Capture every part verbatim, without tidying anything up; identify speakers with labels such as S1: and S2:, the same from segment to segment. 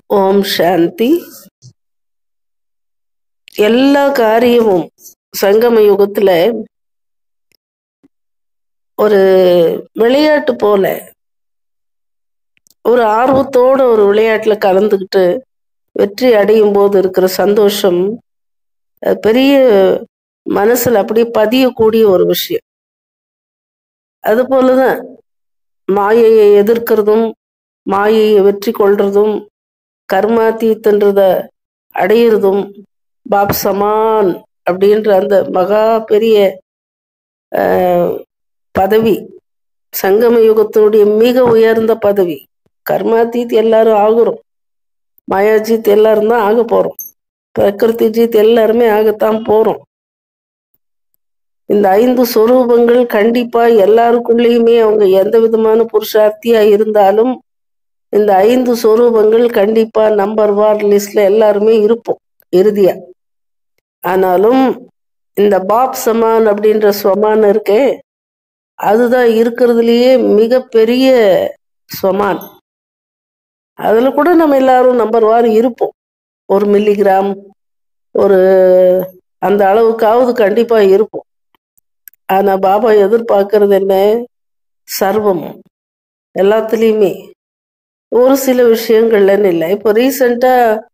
S1: ஓம் சாந்தி. எல்லா காரியமும் சங்கம யுகத்துல ஒரு விளையாட்டு போல ஒரு ஆர்வத்தோட ஒரு விளையாட்டுல கலந்துக்கிட்டு வெற்றி அடையும் போது இருக்கிற சந்தோஷம் பெரிய மனசுல அப்படியே பதியக்கூடிய ஒரு விஷயம். அது போலதான் மாயையை எதிர்க்கிறதும் மாயையை வெற்றி கொள்றதும் கர்மாத்தீத்தன்றத அடையிறதும் பாப் சமான் அப்படின்ற அந்த மகா பெரிய பதவி, சங்கம யுகத்தினுடைய மிக உயர்ந்த பதவி. கர்மாத்தீத் எல்லாரும் ஆகுறோம், மாயாஜீத் எல்லாரும் தான் ஆக போறோம், பிரகிருதி ஜீத் எல்லாருமே ஆகத்தான் போறோம். இந்த ஐந்து சொரூபங்கள் கண்டிப்பா எல்லாருக்குள்ளேயுமே அவங்க எந்த விதமான புருஷார்த்தியா இருந்தாலும் இந்த ஐந்து சொரூபங்கள் கண்டிப்பா நம்பர் ஒன் லிஸ்ட்ல எல்லாருமே இருப்போம் இறுதியா. ஆனாலும் இந்த பாப் சமான் அப்படின்ற ஸ்வமான் இருக்கே, அதுதான் இருக்கிறதுலயே மிக பெரிய ஸ்வமான். அதுல கூட நம்ம எல்லாரும் நம்பர் ஒன் இருப்போம். ஒரு மில்லிகிராம் ஒரு அந்த அளவுக்காவது கண்டிப்பா இருப்போம். ஆனா பாபா எதிர்பார்க்கறது என்ன? சர்வம், எல்லாத்துலயுமே. ஒரு சில விஷயங்கள்லன்னு இல்லை. இப்போ ரீசெண்டா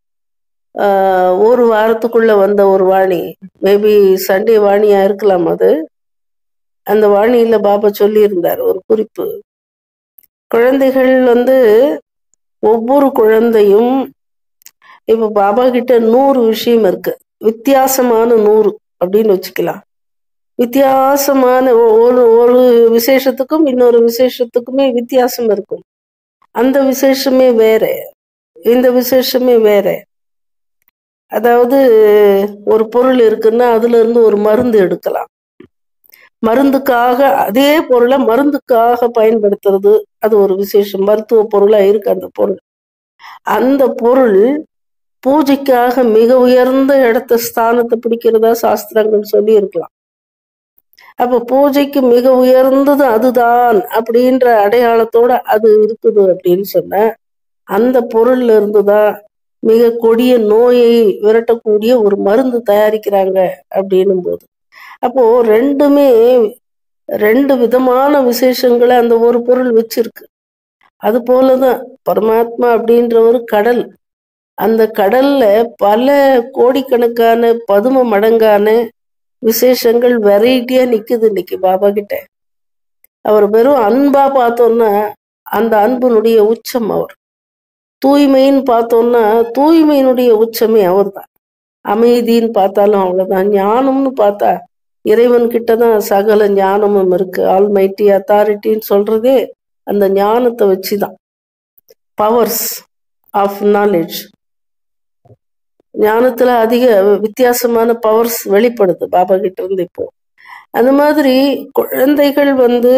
S1: ஒரு வாரத்துக்குள்ள வந்த ஒரு வாணி, மேபி சண்டே வாணியா இருக்கலாம் அது. அந்த வாணியில பாபா சொல்லி இருந்தார் ஒரு குறிப்பு. குழந்தைகள் வந்து ஒவ்வொரு குழந்தையும் இப்ப பாபா கிட்ட நூறு விஷயம் இருக்கு, வித்தியாசமான நூறு அப்படின்னு வச்சுக்கலாம். வித்தியாசமான ஒரு ஒரு விசேஷத்துக்கும் இன்னொரு விசேஷத்துக்குமே வித்தியாசம் இருக்கும். அந்த விசேஷமே வேற, இந்த விசேஷமே வேற. அதாவது ஒரு பொருள் இருக்குன்னா அதுல இருந்து ஒரு மருந்து எடுக்கலாம். மருந்துக்காக அதே பொருளை மருந்துக்காக பயன்படுத்துறது, அது ஒரு விசேஷம். மருத்துவ பொருளா இருக்கு அந்த பொருள். அந்த பொருள் பூஜைக்காக மிக உயர்ந்த இடத்த ஸ்தானத்தை பிடிக்கிறதா சாஸ்திரங்கள் சொல்லி இருக்கலாம். அப்ப பூஜைக்கு மிக உயர்ந்தது அதுதான் அப்படின்ற அடையாளத்தோட அது இருக்குது அப்படின்னு சொன்ன அந்த பொருள்ல இருந்துதான் மிக கொடிய நோயை விரட்டக்கூடிய ஒரு மருந்து தயாரிக்கிறாங்க அப்படின்னும் போது, அப்போ ரெண்டுமே ரெண்டு விதமான விசேஷங்களை அந்த ஒரு பொருள் வச்சிருக்கு. அது போலதான் பரமாத்மா அப்படின்ற ஒரு கடல். அந்த கடல்ல பல கோடிக்கணக்கான பதும மடங்கான விசேஷங்கள் வெரைட்டியா நிக்குது இன்னைக்கு பாபா கிட்ட. அவர் வெறும் அன்பா பார்த்தோம்னா அந்த அன்பினுடைய உச்சம் அவர். தூய்மைன்னு பார்த்தோம்னா தூய்மையினுடைய உச்சமே அவர் தான். அமைதின்னு பார்த்தாலும் அவ்வளவுதான். ஞானம்னு பார்த்தா இறைவன் கிட்டதான் சகல ஞானமும் இருக்கு. ஆல்மைட்டி அத்தாரிட்டின்னு சொல்றதே அந்த ஞானத்தை வச்சுதான். பவர்ஸ் ஆஃப் நாலேஜ், ஞானத்துல அதிக வித்தியாசமான பவர்ஸ் வெளிப்படுது பாபா கிட்ட இருந்து. இப்போ அந்த மாதிரி குழந்தைகள் வந்து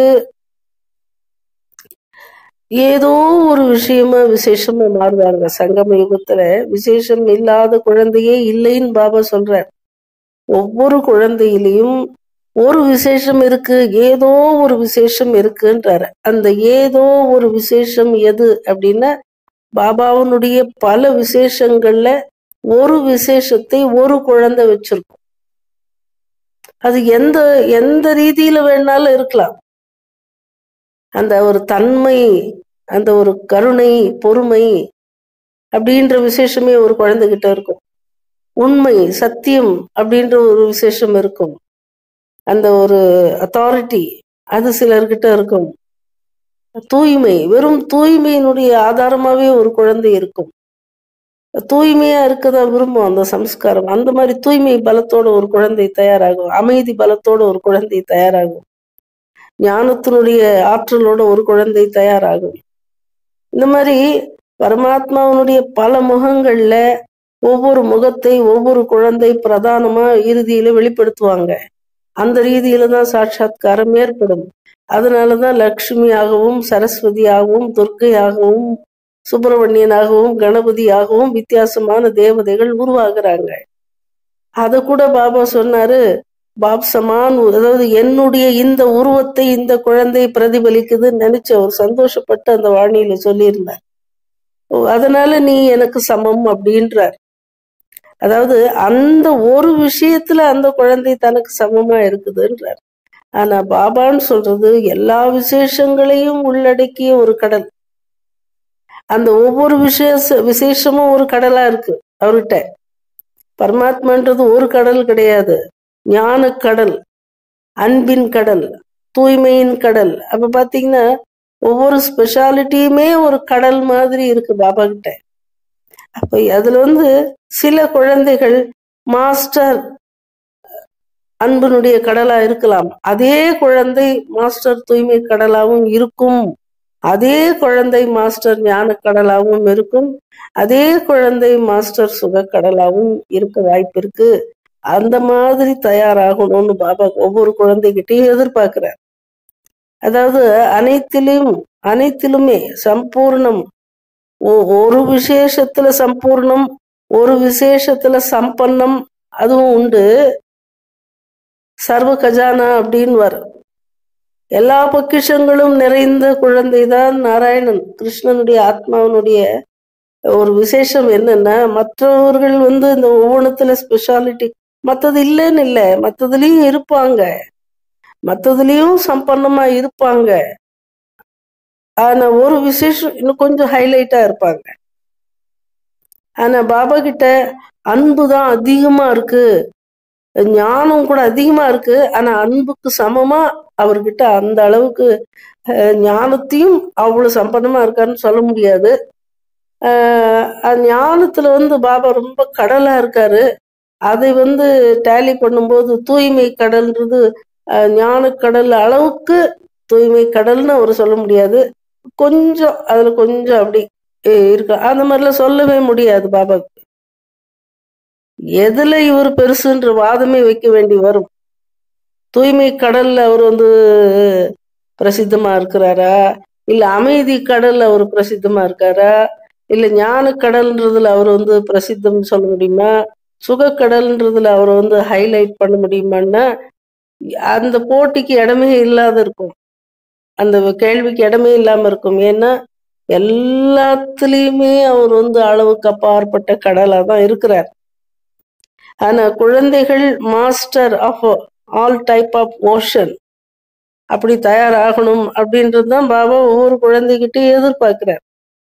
S1: ஏதோ ஒரு விஷயமா விசேஷமா மாறுவாங்க. சங்கம யுகத்துல விசேஷம் இல்லாத குழந்தையே இல்லைன்னு பாபா சொல்றார். ஒவ்வொரு குழந்தையிலையும் ஒரு விசேஷம் இருக்கு, ஏதோ ஒரு விசேஷம் இருக்குன்றாரு. அந்த ஏதோ ஒரு விசேஷம் எது அப்படின்னா பாபாவுனுடைய பல விசேஷங்கள்ல ஒரு விசேஷத்தை ஒரு குழந்தை வச்சிருக்கும். அது எந்த எந்த ரீதியில வேணாலும் இருக்கலாம். அந்த ஒரு தன்மை, அந்த ஒரு கருணை, பொறுமை அப்படின்ற விசேஷமே ஒரு குழந்தைகிட்ட இருக்கும். உண்மை, சத்தியம் அப்படின்ற ஒரு விசேஷம் இருக்கும். அந்த ஒரு அத்தாரிட்டி அது சிலர்கிட்ட இருக்கும். தூய்மை, வெறும் தூய்மையினுடைய ஆதாரமாவே ஒரு குழந்தை இருக்கும். தூய்மையா இருக்கதான் விரும்பும் அந்த சம்ஸ்காரம். அந்த மாதிரி தூய்மை பலத்தோட ஒரு குழந்தை தயாராகும். அமைதி பலத்தோட ஒரு குழந்தை தயாராகும். ஞானத்தினுடைய ஆற்றலோட ஒரு குழந்தை தயாராகும். இந்த மாதிரி பரமாத்மாவனுடைய பல முகங்கள்ல ஒவ்வொரு முகத்தை ஒவ்வொரு குழந்தை பிரதானமா இறுதியில வெளிப்படுத்துவாங்க. அந்த ரீதியில தான் சாட்சாத்காரம் ஏற்படும். அதனாலதான் லக்ஷ்மியாகவும் சரஸ்வதியாகவும் துர்க்கையாகவும் சுப்பிரமணியனாகவும் கணபதியாகவும் வித்தியாசமான தேவதைகள் உருவாகிறாங்க. அத கூட பாபா சொன்னாரு, பாப் சமான், அதாவது என்னுடைய இந்த உருவத்தை இந்த குழந்தை பிரதிபலிக்குதுன்னு நினைச்சு அவர் சந்தோஷப்பட்டு அந்த வாணியில சொல்லியிருந்தார். அதனால நீ எனக்கு சமம் அப்படின்றார். அதாவது அந்த ஒரு விஷயத்துல அந்த குழந்தை தனக்கு சமமா இருக்குதுன்றார். ஆனா பாபான்னு சொல்றது எல்லா விசேஷங்களையும் உள்ளடக்கிய ஒரு கடல். அந்த ஒவ்வொரு விசேஷ விசேஷமும் ஒரு கடலா இருக்கு அவர்கிட்ட. பரமாத்மான்றது ஒரு கடல் கிடையாது, ஞான கடல், அன்பின் கடல், தூய்மையின் கடல். அப்ப பாத்தீங்கன்னா ஒவ்வொரு ஸ்பெஷாலிட்டியுமே ஒரு கடல் மாதிரி இருக்கு பாபா கிட்ட. அப்ப அதுல வந்து சில குழந்தைகள் மாஸ்டர் அன்பினுடைய கடலா இருக்கலாம், அதே குழந்தை மாஸ்டர் தூய்மை கடலாவும் இருக்கும், அதே குழந்தை மாஸ்டர் ஞான கடலாவும் இருக்கும், அதே குழந்தை மாஸ்டர் சுக கடலாவும் இருக்க வாய்ப்பு இருக்கு. அந்த மாதிரி தயாராகணும்னு பாபா ஒவ்வொரு குழந்தைகிட்டையும் எதிர்பார்க்கிறார். அதாவது அனைத்திலும் அனைத்திலுமே சம்பூர்ணம். ஒரு விசேஷத்துல சம்பூர்ணம், ஒரு விசேஷத்துல சம்பன்னம், அதுவும் உண்டு. சர்வ கஜானா அப்படின்னு வரும். எல்லா பொக்கிஷங்களும் நிறைந்த குழந்தைதான் நாராயணன். கிருஷ்ணனுடைய ஆத்மாவனுடைய ஒரு விசேஷம் என்னன்னா, மற்றவர்கள் வந்து இந்த ஒவ்வொன்றத்துல ஸ்பெஷாலிட்டி, மற்றது இல்லைன்னு இல்லை, மற்றதுலயும் இருப்பாங்க, மற்றதுலயும் சம்பன்னமா இருப்பாங்க. ஆனா ஒரு விசேஷம் இன்னும் கொஞ்சம் ஹைலைட்டா இருப்பாங்க. ஆனா பாபா கிட்ட அன்பு தான் அதிகமா இருக்கு, ஞானம் கூட அதிகமா இருக்கு. ஆனா அன்புக்கு சமமா அவர்கிட்ட அந்த அளவுக்கு ஞானத்தையும் அவ்வளவு சம்பந்தமா இருக்காருன்னு சொல்ல முடியாது. ஆஹ் ஞானத்துல வந்து பாபா ரொம்ப கடலா இருக்காரு. அதை வந்து டேலி பண்ணும்போது தூய்மை கடல்ன்றது ஞான கடல் அளவுக்கு தூய்மை கடல்னு அவர் சொல்ல முடியாது. கொஞ்சம் அதுல கொஞ்சம் அப்படி இருக்கு. அந்த மாதிரிலாம் சொல்லவே முடியாது பாபாக்கு. எதுல இவர் பெருசுன்ற வாதமே வைக்க வேண்டி வரும். தூய்மை கடல்ல அவர் வந்து பிரசித்தமா இருக்கிறாரா, இல்ல அமைதி கடல்ல அவர் பிரசித்தமா இருக்காரா, இல்ல ஞான கடல்ன்றதுல அவர் வந்து பிரசித்தம் சொல்ல முடியுமா, சுக கடல்ன்றதுல அவர் வந்து ஹைலைட் பண்ண முடியுமான்னா அந்த போட்டிக்கு இடமே இல்லாத இருக்கும், அந்த கேள்விக்கு இடமே இல்லாம இருக்கும். ஏன்னா எல்லாத்துலயுமே அவர் வந்து அளவுக்கு அப்பாற்பட்ட கடலா தான் இருக்கிறார். ஆனா குழந்தைகள் master of all type of ocean அப்படி தயாராகணும் அப்படின்றது தான் பாபா ஒவ்வொரு குழந்தைகிட்டே எதிர்பார்க்கிறார்.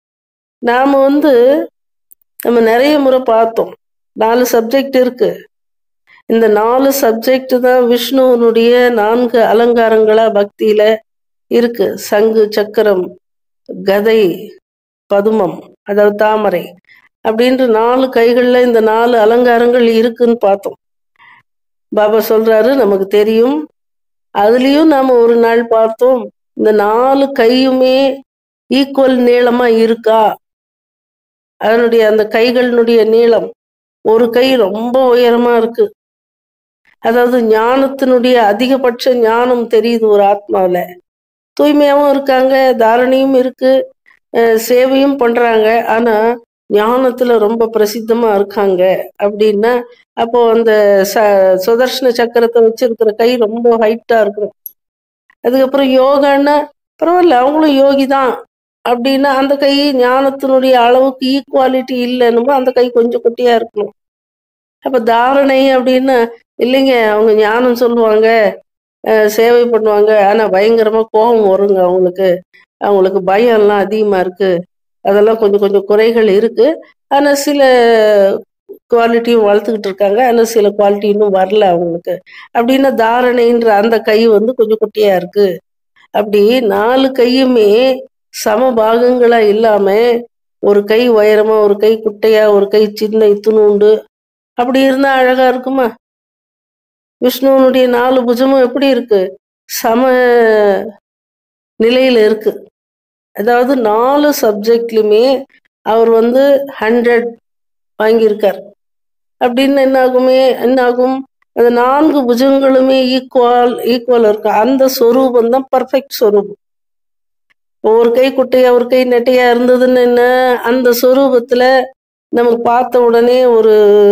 S1: நாம வந்து நம்ம நிறைய முறை பார்த்தோம், நாலு சப்ஜெக்ட் இருக்கு. இந்த நாலு சப்ஜெக்ட் தான் விஷ்ணுவனுடைய நான்கு அலங்காரங்களா பக்தியில இருக்கு. சங்கு, சக்கரம், கதை, பதுமம், அதாவது தாமரை அப்படின்ற நாலு கைகள்ல இந்த நாலு அலங்காரங்கள் இருக்குன்னு பார்த்தோம். பாபா சொல்றாரு நமக்கு தெரியும். அதுலயும் நாம ஒரு நாள் பார்த்தோம், இந்த நாலு கையுமே ஈக்குவல் நீளமா இருக்கா. அதனுடைய அந்த கைகளினுடைய நீளம், ஒரு கை ரொம்ப உயரமா இருக்கு, அதாவது ஞானத்தினுடைய அதிகபட்ச ஞானம் தெரியுது ஒரு ஆத்மாவில. தூய்மையாவும் இருக்காங்க, தாரணையும் இருக்கு, சேவையும் பண்றாங்க, ஆனா ஞானத்துல ரொம்ப பிரசித்தமா இருக்காங்க அப்படின்னா அப்போ அந்த ச சுதர்ஷன சக்கரத்தை வச்சிருக்கிற கை ரொம்ப ஹைட்டா இருக்கும். அதுக்கப்புறம் யோகான்னா பரவாயில்ல, அவங்களும் யோகி தான் அப்படின்னா அந்த கை ஞானத்தினுடைய அளவுக்கு ஈக்குவாலிட்டி இல்லைன்னு அந்த கை கொஞ்சம் குட்டியா இருக்கணும். அப்ப தாரணை அப்படின்னா இல்லைங்க, அவங்க ஞானம் சொல்லுவாங்க, சேவை பண்ணுவாங்க, ஆனா பயங்கரமா கோபம் வருங்க அவங்களுக்கு, அவங்களுக்கு பயம் எல்லாம் அதிகமா இருக்கு, அதெல்லாம் கொஞ்சம் கொஞ்சம் குறைகள் இருக்கு, ஆனா சில குவாலிட்டியும் வளர்த்துக்கிட்டு இருக்காங்க, ஆனா சில குவாலிட்டி இன்னும் வரல அவங்களுக்கு அப்படின்னா தாரணைன்ற அந்த கை வந்து கொஞ்சம் குட்டியா இருக்கு. அப்படி நாலு கையுமே சம பாகங்களா இல்லாம ஒரு கை உயரமா, ஒரு கை குட்டையா, ஒரு கை சின்ன இத்துணுண்டு அப்படி இருந்தா அழகா இருக்குமா? விஷ்ணுவனுடைய நாலு புஜமும் எப்படி இருக்கு, சம நிலையில இருக்கு. அதாவது நாலு சப்ஜெக்ட்லுமே அவர் வந்து ஹண்ட்ரட் வாங்கியிருக்கார். அப்படின்னு என்ன ஆகுமே என்ன ஆகும், அந்த நான்கு புஜங்களுமே ஈக்குவல் ஈக்குவல் இருக்கு. அந்த சொரூபம் தான் பர்ஃபெக்ட் சொரூபம். ஒரு கை குட்டையா ஒரு கை நெட்டையா இருந்ததுன்னு என்ன, அந்த சொரூபத்துல நமக்கு பார்த்த உடனே ஒரு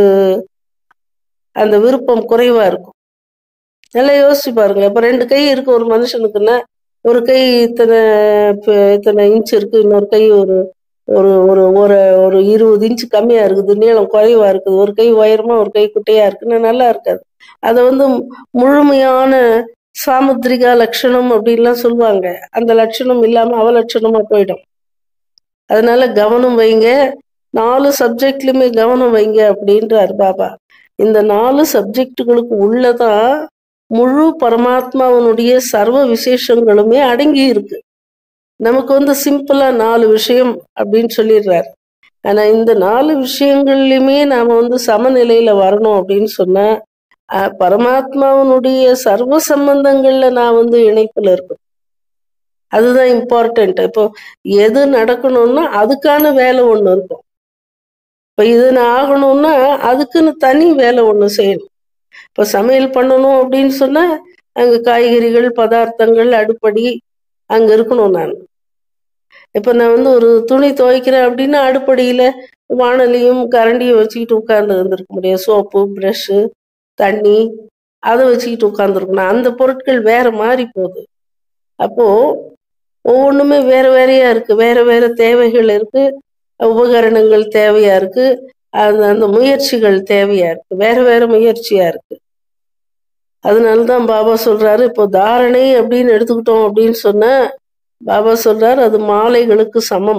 S1: அந்த விருப்பம் குறைவா இருக்கும். நல்லா யோசிச்சு பாருங்க. இப்ப ரெண்டு கை இருக்கு ஒரு மனுஷனுக்குன்னா, ஒரு கை இத்தனை இத்தனை இன்ச் இருக்கு, இன்னொரு கை ஒரு ஒரு ஒரு ஒரு ஒரு இருபது இன்ச்சு கம்மியா இருக்குது, நீளம் குறைவா இருக்குது, ஒரு கை உயரமா ஒரு கை குட்டையா இருக்குன்னு நல்லா இருக்காது. அதை வந்து முழுமையான சாமுத்திரிகா லட்சணம் அப்படின்லாம் சொல்லுவாங்க. அந்த லட்சணம் இல்லாம அவலட்சணமா போயிடும். அதனால கவனம் வைங்க, நாலு சப்ஜெக்ட்லயுமே கவனம் வைங்க அப்படின்றார் பாபா. இந்த நாலு சப்ஜெக்டுகளுக்கு உள்ளதான் முழு பரமாத்மாவனுடைய சர்வ விசேஷங்களுமே அடங்கி இருக்கு. நமக்கு வந்து சிம்பிளா நாலு விஷயம் அப்படின்னு சொல்லிடுறாரு. ஆனா இந்த நாலு விஷயங்கள்லயுமே நாம வந்து சமநிலையில வரணும் அப்படின்னு சொன்னா பரமாத்மாவனுடைய சர்வ சம்பந்தங்கள்ல நான் வந்து இணைப்புல இருக்கணும். அதுதான் இம்பார்ட்டன்ட். இப்போ எது நடக்கணும்னா அதுக்கான வேலை ஒண்ணு இருக்கும். இப்ப இது ஆகணும்னா அதுக்குன்னு தனி வேலை ஒண்ணு செய்யணும். இப்ப சமையல் பண்ணணும் அப்படின்னு சொன்னா அங்க காய்கறிகள், பதார்த்தங்கள், அடுப்படி அங்க இருக்கணும். நான் இப்ப நான் வந்து ஒரு துணி துவைக்கிறேன் அப்படின்னா அடுப்படியில வானலியும் கரண்டியும் வச்சுக்கிட்டு உட்கார்ந்து இருந்திருக்க முடியாது. சோப்பு, பிரஷ், தண்ணி அதை வச்சுக்கிட்டு உட்கார்ந்துருக்கணும். அந்த பொருட்கள் வேற மாதிரி போகுது. அப்போ ஒவ்வொன்றுமே வேற வேறையா இருக்கு, வேற வேற தேவைகள் இருக்கு, உபகரணங்கள் தேவையா இருக்கு, அந்த அந்த முயற்சிகள் தேவையா இருக்கு, வேற வேற முயற்சியா இருக்கு. அதனாலதான் பாபா சொல்றாரு, இப்போ தாரணை அப்படின்னு எடுத்துக்கிட்டோம் அப்படின்னு சொன்னா பாபா சொல்றாரு அது மாலைகளுக்கு சமம்.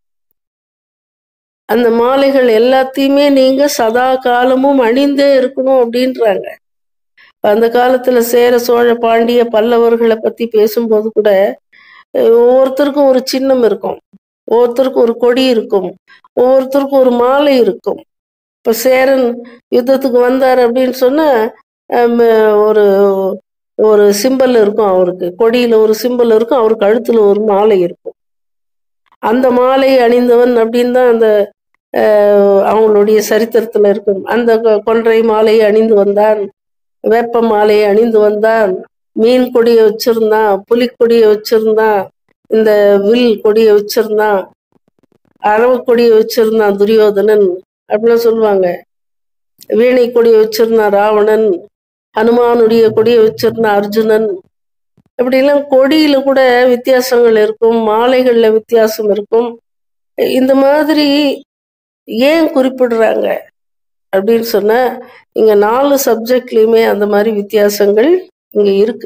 S1: அந்த மாலைகள் எல்லாத்தையுமே நீங்க சதா காலமும் அணிந்தே இருக்கணும் அப்படின்றாங்க. அந்த காலத்துல சேர, சோழ, பாண்டிய, பல்லவர்களை பத்தி பேசும்போது கூட ஒவ்வொருத்தருக்கும் ஒரு சின்னம் இருக்கும், ஒவ்வொருத்தருக்கும் ஒரு கொடி இருக்கும், ஒவ்வொருத்தருக்கும் ஒரு மாலை இருக்கும். இப்ப சேரன் யுத்தத்துக்கு வந்தார் அப்படின்னு சொன்னா ஒரு ஒரு சிம்பல் இருக்கும், அவருக்கு கொடியில ஒரு சிம்பல் இருக்கும், அவருக்கு கழுத்துல ஒரு மாலை இருக்கும். அந்த மாலை அணிந்தவன் அப்படின்னு தான் அந்த அவங்களுடைய சரித்திரத்துல இருக்கும். அந்த கொன்றை மாலையை அணிந்து வந்தான், வேப்ப மாலையை அணிந்து வந்தான், மீன் கொடியை வச்சிருந்தான், புலிக்கொடியை வச்சிருந்தான், இந்த வில் கொடியை வச்சிருந்தான், அரவ கொடியை வச்சிருந்தான் துரியோதனன் அப்படிலாம் சொல்லுவாங்க. வீணை கொடியை வச்சிருந்தான் ராவணன், ஹனுமானுடைய கொடியை வச்சிருந்தான் அர்ஜுனன். இப்படிலாம் கொடியில கூட வித்தியாசங்கள் இருக்கும், மாலைகள்ல வித்தியாசம் இருக்கும். இந்த மாதிரி ஏன் குறிப்பிடுறாங்க அப்படின்னு சொன்னா இங்க நாலு சப்ஜெக்ட்லயுமே அந்த மாதிரி வித்தியாசங்கள் இங்க இருக்கு.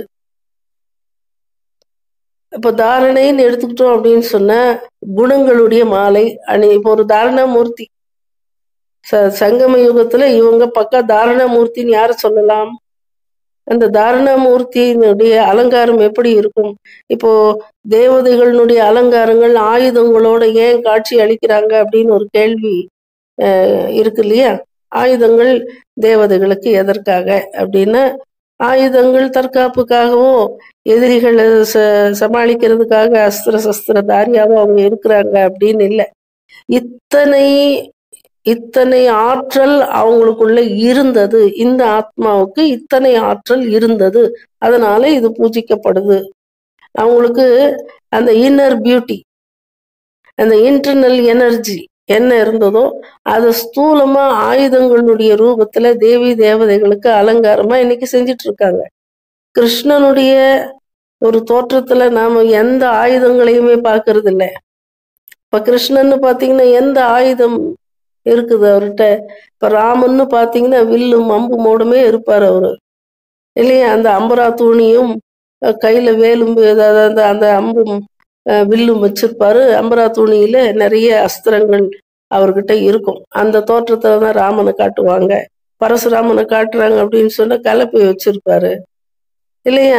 S1: இப்ப தாரணைன்னு எடுத்துக்கிட்டோம் அப்படின்னு சொன்னா குணங்களுடைய மாலை அணி. இப்போ ஒரு தாரணாமூர்த்தி ச சங்கம யுகத்துல இவங்க பக்கா தாரணாமூர்த்தின்னு யார சொல்லலாம்? அந்த தாரணாமூர்த்தியினுடைய அலங்காரம் எப்படி இருக்கும்? இப்போ தேவதைகளுடைய அலங்காரங்கள் ஆயுதங்களோட ஏன் காட்சி அளிக்கிறாங்க அப்படின்னு ஒரு கேள்வி அஹ் இருக்கு இல்லையா? ஆயுதங்கள் தேவதைகளுக்கு எதற்காக அப்படின்னா ஆயுதங்கள் தற்காப்புக்காகவோ எதிரிகளை ச சமாளிக்கிறதுக்காக அஸ்திர சஸ்திர தாரியாவோ அவங்க இருக்கிறாங்க அப்படின்னு இல்லை. இத்தனை இத்தனை ஆற்றல் அவங்களுக்குள்ள இருந்தது, இந்த ஆத்மாவுக்கு இத்தனை ஆற்றல் இருந்தது, அதனால இது பூஜிக்கப்படுது. அவங்களுக்கு அந்த இன்னர் பியூட்டி, அந்த இன்டர்னல் எனர்ஜி என்ன இருந்ததோ அது ஸ்தூலமா ஆயுதங்களுடைய ரூபத்துல தேவி தேவதைகளுக்கு அலங்காரமா இன்னைக்கு செஞ்சிட்டு இருக்காங்க. கிருஷ்ணனுடைய ஒரு தோற்றத்துல நாம எந்த ஆயுதங்களையுமே பார்க்கறது இல்லை. இப்ப கிருஷ்ணன்னு பாத்தீங்கன்னா எந்த ஆயுதம் இருக்குது அவர்கிட்ட? இப்ப ராமன்னு பாத்தீங்கன்னா வில்லும் அம்பு மோடுமே இருப்பாரு அவரு இல்லையா? அந்த அம்பரா தூணியும் கையில வேலும் அந்த அந்த அம்பும் வில்லும் வச்சிருப்பாரு. அம்பரா தூணியில நிறைய அஸ்திரங்கள் அவர்கிட்ட இருக்கும். அந்த தோற்றத்துல தான் ராமனை காட்டுவாங்க. பரசுராமனை காட்டுறாங்க அப்படின்னு சொன்னா கலப்பை வச்சிருப்பாரு இல்லையா?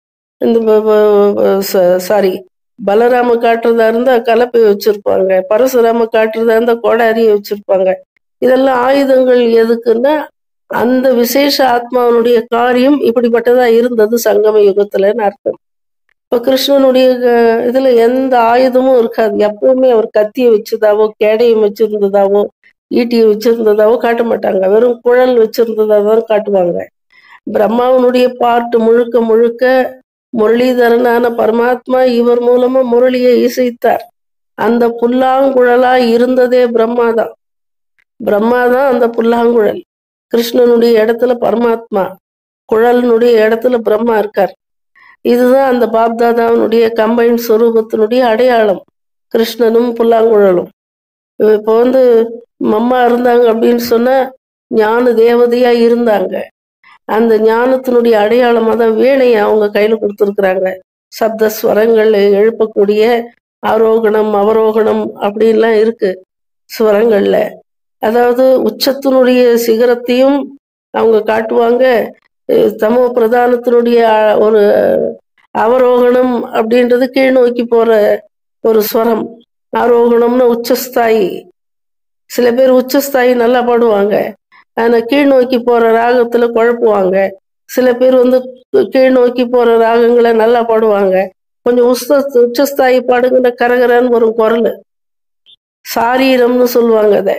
S1: இந்த சாரி பலராம காட்டுறதா இருந்தா கலப்பை வச்சிருப்பாங்க, பரசுராம காட்டுறதா இருந்தா கோடாரியை வச்சிருப்பாங்க. இதெல்லாம் ஆயுதங்கள் எதுக்குன்னா அந்த விசேஷ ஆத்மாவனுடைய காரியம் இப்படிப்பட்டதா இருந்தது சங்கம யுகத்துலன்னு அர்த்தம். இப்ப கிருஷ்ணனுடைய இதுல எந்த ஆயுதமும் இருக்காது. எப்பவுமே அவர் கத்தியை வச்சதாவோ கேடையும் வச்சிருந்ததாவோ ஈட்டியை வச்சிருந்ததாவோ காட்ட மாட்டாங்க, வெறும் குழல் வச்சிருந்ததாதான் காட்டுவாங்க. பிரம்மாவனுடைய பாட்டு முழுக்க முழுக்க முரளிதரனான பரமாத்மா இவர் மூலமா முரளியை இசைத்தார். அந்த புல்லாங்குழலா இருந்ததே பிரம்மாதான். பிரம்மாதான் அந்த புல்லாங்குழல். கிருஷ்ணனுடைய இடத்துல பரமாத்மா, குழலினுடைய இடத்துல பிரம்மா இருக்கார். இதுதான் அந்த பாப்தாதாவனுடைய கம்பைன் ஸ்வரூபத்தினுடைய அடையாளம், கிருஷ்ணனும் புல்லாங்குழலும். இப்போ வந்து மம்மா இருந்தாங்க அப்படின்னு சொன்னா ஞான தேவதையா இருந்தாங்க. அந்த ஞானத்தினுடைய அடையாளமா தான் வீணையை அவங்க கையில கொடுத்துருக்குறாங்க. சப்த ஸ்வரங்கள் எழுப்பக்கூடிய ஆரோகணம் அவரோகணம் அப்படின்லாம் இருக்கு ஸ்வரங்கள்ல. அதாவது உச்சத்தினுடைய சிகரத்தையும் அவங்க காட்டுவாங்க. அஹ் தமோ பிரதானத்தினுடைய அ- ஒரு அவரோகணம் அப்படின்றது கீழ் நோக்கி போற ஒரு ஸ்வரம். ஆரோகணம்னு உச்சஸ்தாயி. சில பேர் உச்சஸ்தாயி நல்லா பாடுவாங்க, ஆனா கீழ் நோக்கி போற ராகத்துல குழப்புவாங்க. சில பேர் வந்து கீழ் நோக்கி போற ராகங்களை நல்லா பாடுவாங்க. கொஞ்சம் உச்ச உச்சஸ்தாயி பாடுங்கிற கரகரன்னு வரும் குரல். சாரீரம்னு சொல்லுவாங்க அத.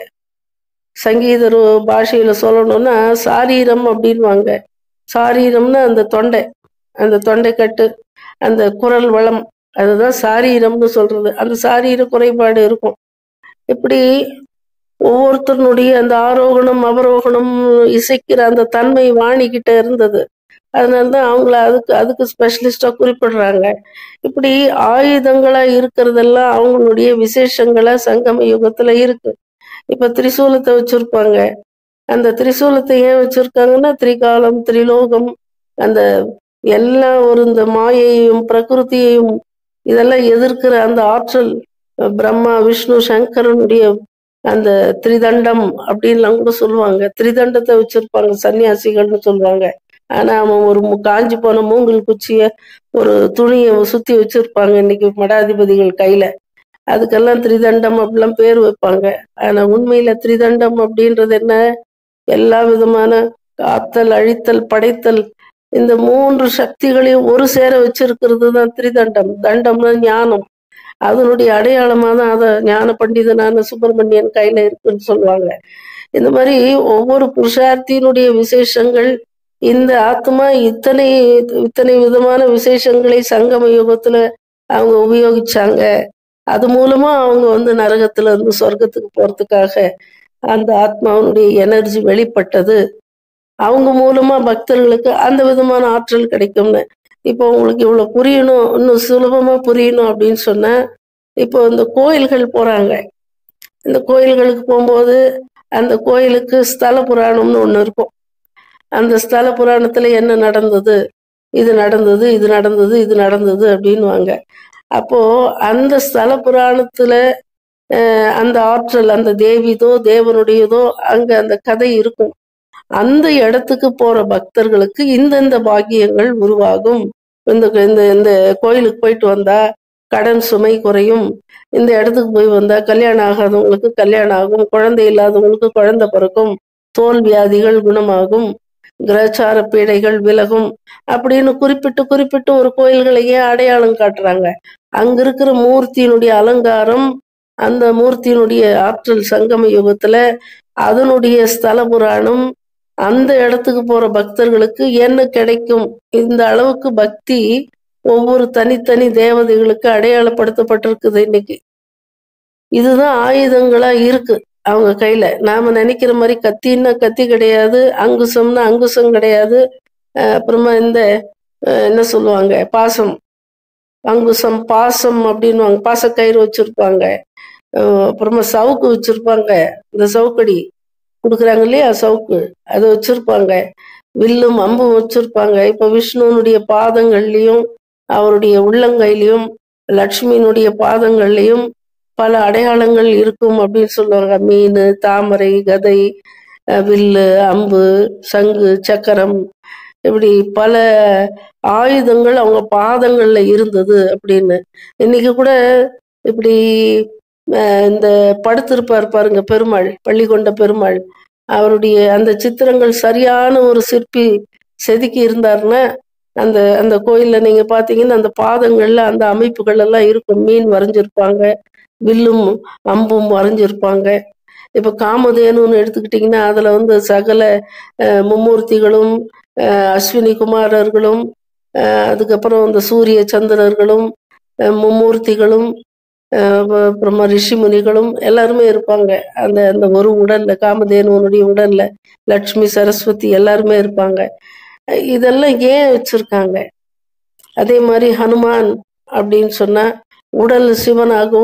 S1: சங்கீத ரு- பாஷையில சொல்லணும்னா சாரீரம் அப்படின்வாங்க. சாரீரம்னா அந்த தொண்டை, அந்த தொண்டை கட்டு, அந்த குரல் வளம், அதுதான் சாரீரம்னு சொல்றது. அந்த சாரீர குறைபாடு இருக்கும். இப்படி ஒவ்வொருத்தருடைய அந்த ஆரோகணம் அவரோகணம் இசைக்கிற அந்த தன்மை வாணிக்கிட்ட இருந்தது. அதனாலதான் அவங்கள அதுக்கு அதுக்கு ஸ்பெஷலிஸ்டா குறிப்பிடுறாங்க. இப்படி ஆயுதங்களா இருக்கிறதெல்லாம் அவங்களுடைய விசேஷங்களா சங்கம யுகத்துல இருக்கு. இப்ப திரிசூலத்தை வச்சிருப்பாங்க. அந்த திரிசூலத்தை ஏன் வச்சிருக்காங்கன்னா திரிகாலம் திரிலோகம், அந்த எல்லா ஒரு இந்த மாயையும் பிரகிருதியையும் இதெல்லாம் எதிர்க்கிற அந்த ஆற்றல், அஹ் பிரம்மா விஷ்ணு சங்கரனுடைய அந்த திரிதண்டம் அப்படின்லாம் கூட சொல்லுவாங்க. திரிதண்டத்தை வச்சிருப்பாங்க சன்னியாசிகள்னு சொல்லுவாங்க. ஆனா அவன் ஒரு மு- காஞ்சி போன மூங்கில் குச்சிய ஒரு துணியை சுத்தி வச்சிருப்பாங்க இன்னைக்கு மடாதிபதிகள் கையில. அதுக்கெல்லாம் திரிதண்டம் அப்படிலாம் பேர் வைப்பாங்க. ஆனா உண்மையில திரிதண்டம் அப்படின்றது என்ன? எல்லா விதமான காத்தல் அழித்தல் படைத்தல், இந்த மூன்று சக்திகளையும் ஒரு சேர வச்சிருக்கிறது தான் திரிதண்டம். தண்டம்னா ஞானம். அதனுடைய அடையாளமா தான் அத ஞான பண்டிதனான சுப்பிரமணியன் கையில இருக்குன்னு சொல்லுவாங்க. இந்த மாதிரி ஒவ்வொரு புருஷார்த்தியினுடைய விசேஷங்கள், இந்த ஆத்மா இத்தனை இத்தனை விதமான விசேஷங்களை சங்கம யுகத்துல அவங்க உபயோகிச்சாங்க. அது மூலமா அவங்க வந்து நரகத்துல இருந்து சொர்க்கத்துக்கு போறதுக்காக அந்த ஆத்மாவுடைய எனர்ஜி வெளிப்பட்டது. அவங்க மூலமா பக்தர்களுக்கு அந்த விதமான ஆற்றல் கிடைக்கும்னு. இப்போ உங்களுக்கு இவ்வளவு புரியணும், இன்னும் சுலபமா புரியணும் அப்படின்னு சொன்னா, இப்போ இந்த கோயில்கள் போறாங்க. இந்த கோயில்களுக்கு போகும்போது அந்த கோயிலுக்கு ஸ்தல புராணம்னு ஒண்ணு இருக்கும். அந்த ஸ்தல புராணத்துல என்ன நடந்தது, இது நடந்தது இது நடந்தது இது நடந்தது அப்படின்னுவாங்க. அப்போ அந்த ஸ்தல புராணத்துல அஹ், அந்த ஆற்றல் அந்த தேவிதோ தேவனுடையதோ அங்க அந்த கதை இருக்கும். அந்த இடத்துக்கு போற பக்தர்களுக்கு இந்தந்த பாக்கியங்கள் உருவாகும். இந்த இந்த இந்த கோயிலுக்கு போயிட்டு வந்தா கடன் சுமை குறையும். இந்த இடத்துக்கு போய் வந்தா கல்யாணம் ஆகாதவங்களுக்கு கல்யாணம் ஆகும், குழந்தை இல்லாதவங்களுக்கு குழந்தை பிறக்கும், தோல் வியாதிகள் குணமாகும், கிரகச்சார பீடைகள் விலகும் அப்படின்னு குறிப்பிட்டு குறிப்பிட்டு ஒரு கோயில்களையே அடையாளம் காட்டுறாங்க. அங்க இருக்கிற மூர்த்தியினுடைய அலங்காரம், அந்த மூர்த்தியினுடைய ஆற்றல் சங்கம யுகத்துல அதனுடைய ஸ்தல புராணம், அந்த இடத்துக்கு போற பக்தர்களுக்கு என்ன கிடைக்கும், இந்த அளவுக்கு பக்தி ஒவ்வொரு தனித்தனி தேவதைகளுக்கு அடையாளப்படுத்தப்பட்டிருக்குது இன்னைக்கு. இதுதான் ஆயுதங்களா இருக்கு அவங்க கையில. நாம நினைக்கிற மாதிரி கத்தின்னா கத்தி கிடையாது, அங்குசம்னா அங்குசம் கிடையாது. அஹ் அப்புறமா இந்த அஹ் என்ன சொல்லுவாங்க, பாசம், அங்குசம் பாசம் அப்படின்னுவாங்க. பாசக்கயிறு வச்சிருப்பாங்க. அஹ் அப்புறமா சவுக்கு வச்சிருப்பாங்க. இந்த சவுக்கடி கொடுக்குறாங்க இல்லையா, சவுக்கு, அதை வச்சிருப்பாங்க. வில்லும் அம்பும் வச்சிருப்பாங்க. இப்ப விஷ்ணுனுடைய பாதங்கள்லயும் அவருடைய உள்ளங்கையிலையும் லட்சுமியினுடைய பாதங்கள்லயும் பல அடையாளங்கள் இருக்கும் அப்படின்னு சொல்லுவாங்க. மீன், தாமரை, கதை, அஹ் வில்லு, அம்பு, சங்கு, சக்கரம், இப்படி பல ஆயுதங்கள் அவங்க பாதங்கள்ல இருந்தது அப்படின்னு. இன்னைக்கு கூட இப்படி அஹ் இந்த படுத்திருப்பார் பாருங்க பெருமாள், பள்ளி கொண்ட பெருமாள், அவருடைய அந்த சித்திரங்கள் சரியான ஒரு சிற்பி செதுக்கி இருந்தாருன்னா அந்த அந்த கோயில்ல நீங்க பாத்தீங்கன்னா அந்த பாதங்கள்ல அந்த அமைப்புகள் எல்லாம் இருக்கும். மீன் வரைஞ்சிருப்பாங்க, வில்லும் அம்பும் வரைஞ்சிருப்பாங்க. இப்ப காமதேனுன்னு எடுத்துக்கிட்டிங்கன்னா அதுல வந்து சகல அஹ், மும்மூர்த்திகளும், அஹ், அஸ்வினி குமாரர்களும், அஹ், அதுக்கப்புறம் இந்த சூரிய சந்திரர்களும், அஹ், மும்மூர்த்திகளும், அஹ், அப்புறம் அப்புறமா ரிஷி முனிகளும் எல்லாருமே இருப்பாங்க. அந்த அந்த ஒரு உடல்ல, காமதேனுவனுடைய உடல்ல லட்சுமி சரஸ்வதி எல்லாருமே இருப்பாங்க. அஹ், இதெல்லாம் ஏன் வச்சிருக்காங்க? அதே மாதிரி ஹனுமான் அப்படின்னு சொன்னா உடல் சிவனாகவும்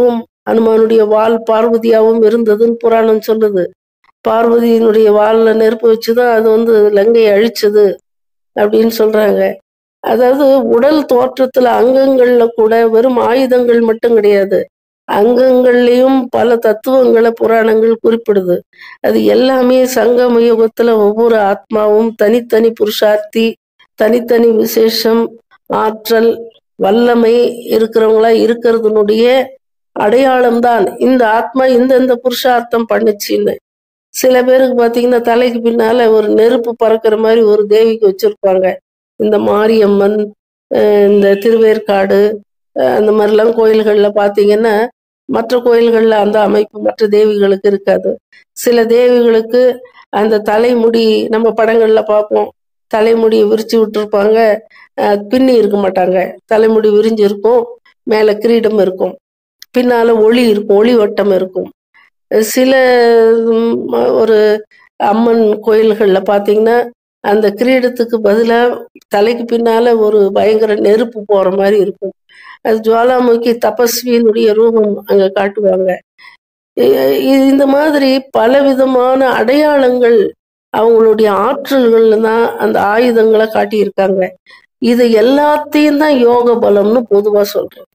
S1: அனுமானுடைய வாள் பார்வதியாவும் இருந்ததுன்னு புராணம் சொல்லுது. பார்வதியினுடைய வாள்ல நெருப்பு வச்சுதான் அது வந்து லங்கையை அழிச்சது அப்படின்னு சொல்றாங்க. அதாவது உடல் தோற்றத்துல அங்கங்கள்ல கூட வெறும் ஆயுதங்கள் மட்டும் கிடையாது, அங்கங்கள்லயும் பல தத்துவங்களை புராணங்கள் குறிப்பிடுது. அது எல்லாமே சங்கம யுகத்துல ஒவ்வொரு ஆத்மாவும் தனித்தனி புருஷார்த்தி, தனித்தனி விசேஷம், ஆற்றல், வல்லமை இருக்கிறவங்களா இருக்கிறதுனுடைய அடையாளம் தான் இந்த ஆத்மா இந்தந்த புருஷார்த்தம் பண்ணுச்சுன்னு. சில பேருக்கு பாத்தீங்கன்னா தலைக்கு பின்னால ஒரு நெருப்பு பறக்கிற மாதிரி ஒரு தேவிக்கு வச்சிருப்பாங்க. இந்த மாரியம்மன், இந்த திருவேற்காடு, அந்த மாதிரிலாம் கோயில்கள்ல பாத்தீங்கன்னா மற்ற கோயில்கள்ல அந்த அமைப்பு மற்ற தேவிகளுக்கு இருக்காது. சில தேவிகளுக்கு அந்த தலைமுடி நம்ம படங்கள்ல பார்ப்போம், தலைமுடியை விரிச்சு விட்டுருப்பாங்க, பின்னி இருக்க மாட்டாங்க, தலைமுடி விரிஞ்சு இருக்கும், மேல கிரீடம் இருக்கும், பின்னால ஒளி இருக்கும், ஒளி வட்டம் இருக்கும். சில ஒரு அம்மன் கோயில்கள்ல பாத்தீங்கன்னா அந்த கிரீடத்துக்கு பதிலா தலைக்கு பின்னால ஒரு பயங்கர நெருப்பு போற மாதிரி இருக்கும். அது ஜுவாலாமுகி தபஸ்வியினுடைய ரூபம் அங்க காட்டுவாங்க. இந்த மாதிரி பல விதமான அடையாளங்கள் அவங்களுடைய ஆற்றல்கள்ல தான் அந்த ஆயுதங்களை காட்டியிருக்காங்க. இது எல்லாத்தையும் தான் யோக பலம்னு பொதுவா சொல்றோம்.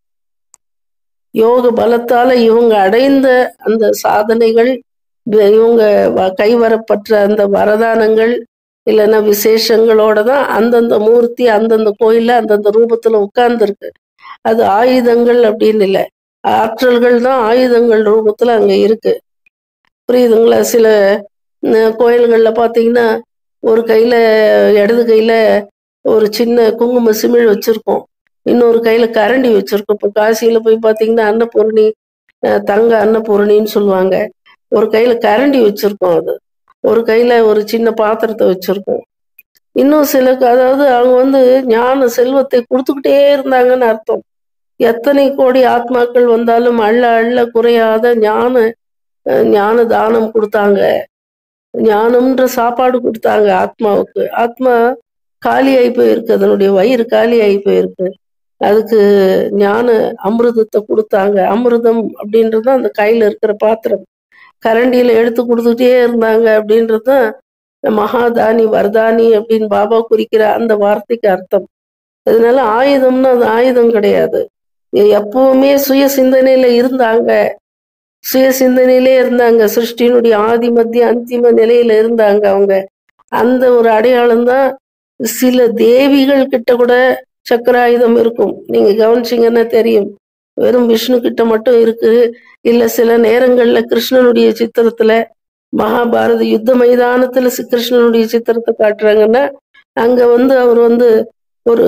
S1: யோக பலத்தால இவங்க அடைந்த அந்த சாதனைகள், இவங்க கைவரப்பற்ற அந்த வரதானங்கள் இல்லைன்னா விசேஷங்களோட தான் அந்தந்த மூர்த்தி அந்தந்த கோயில்ல அந்தந்த ரூபத்துல உட்கார்ந்து இருக்கு. அது ஆயுதங்கள் அப்படின்னு இல்லை, ஆற்றல்கள் தான் ஆயுதங்கள் ரூபத்துல அங்க இருக்கு. புரியுதுங்களா? சில கோயில்கள்ல பாத்தீங்கன்னா ஒரு கையில இடது கையில ஒரு சின்ன குங்கும சிமிழ் வச்சிருக்கோம், இன்னொரு கையில கரண்டி வச்சிருக்கோம். இப்போ காசியில போய் பாத்தீங்கன்னா அன்னபூரணி, தங்க அன்னபூரணின்னு சொல்லுவாங்க. ஒரு கையில கரண்டி வச்சிருக்கோம், அது ஒரு கையில ஒரு சின்ன பாத்திரத்தை வச்சிருக்கோம். இன்னும் சில, அதாவது அவங்க வந்து ஞான செல்வத்தை கொடுத்துக்கிட்டே இருந்தாங்கன்னு அர்த்தம். எத்தனை கோடி ஆத்மாக்கள் வந்தாலும் அள்ள அள்ள குறையாத ஞான ஞான தானம் கொடுத்தாங்க, ஞானம்ன்ற சாப்பாடு கொடுத்தாங்க ஆத்மாவுக்கு. ஆத்மா காலி ஆகி போயிருக்கு, அதனுடைய வயிறு காலி ஆகி போயிருக்கு, அதுக்கு ஞான அமிர்தத்தை கொடுத்தாங்க. அமிர்தம் அப்படின்றது அந்த கையில இருக்கிற பாத்திரம், கரண்டியில எடுத்து கொடுத்துட்டே இருந்தாங்க அப்படின்றது மகாதானி வரதானி அப்படின்னு பாபா குறிக்கிற அந்த வார்த்தைக்கு அர்த்தம். அதனால ஆயுதம்னா அது ஆயுதம் கிடையாது, எப்பவுமே சுய சிந்தனையில இருந்தாங்க, சுய சிந்தனையிலே இருந்தாங்க, சிருஷ்டியினுடைய ஆதி மத்திய அந்திம நிலையில இருந்தாங்க அவங்க. அந்த ஒரு அடையாளம் தான். சில தேவிகள் கிட்ட கூட சக்கராயுதம் இருக்கும், நீங்க கவனிச்சிங்கன்னா தெரியும். வெறும் விஷ்ணு கிட்ட மட்டும் இருக்கு. இல்ல சில நேரங்கள்ல கிருஷ்ணனுடைய சித்திரத்துல, மகாபாரத யுத்த மைதானத்துல கிருஷ்ணனுடைய சித்திரத்தை காட்டுறாங்கன்னா அங்க வந்து அவர் வந்து ஒரு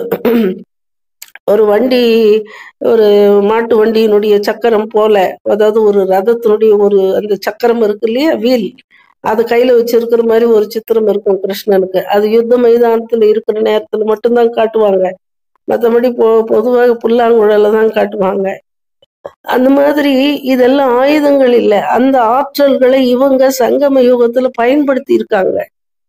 S1: ஒரு வண்டி, ஒரு மாட்டு வண்டியினுடைய சக்கரம் போல, அதாவது ஒரு ரதத்தினுடைய ஒரு அந்த சக்கரம் இருக்கு இல்லையா, வீல், அது கையில வச்சிருக்கிற மாதிரி ஒரு சித்திரம் இருக்கும் கிருஷ்ணனுக்கு. அது யுத்த மைதானத்துல இருக்கிற நேரத்துல மட்டும்தான் காட்டுவாங்க, மற்றபடி பொ பொதுவாக புல்லாங்குழல தான் காட்டுவாங்க. அந்த மாதிரி இதெல்லாம் ஆயுதங்கள் இல்லை, அந்த ஆற்றல்களை இவங்க சங்கம யுகத்துல பயன்படுத்தி இருக்காங்க.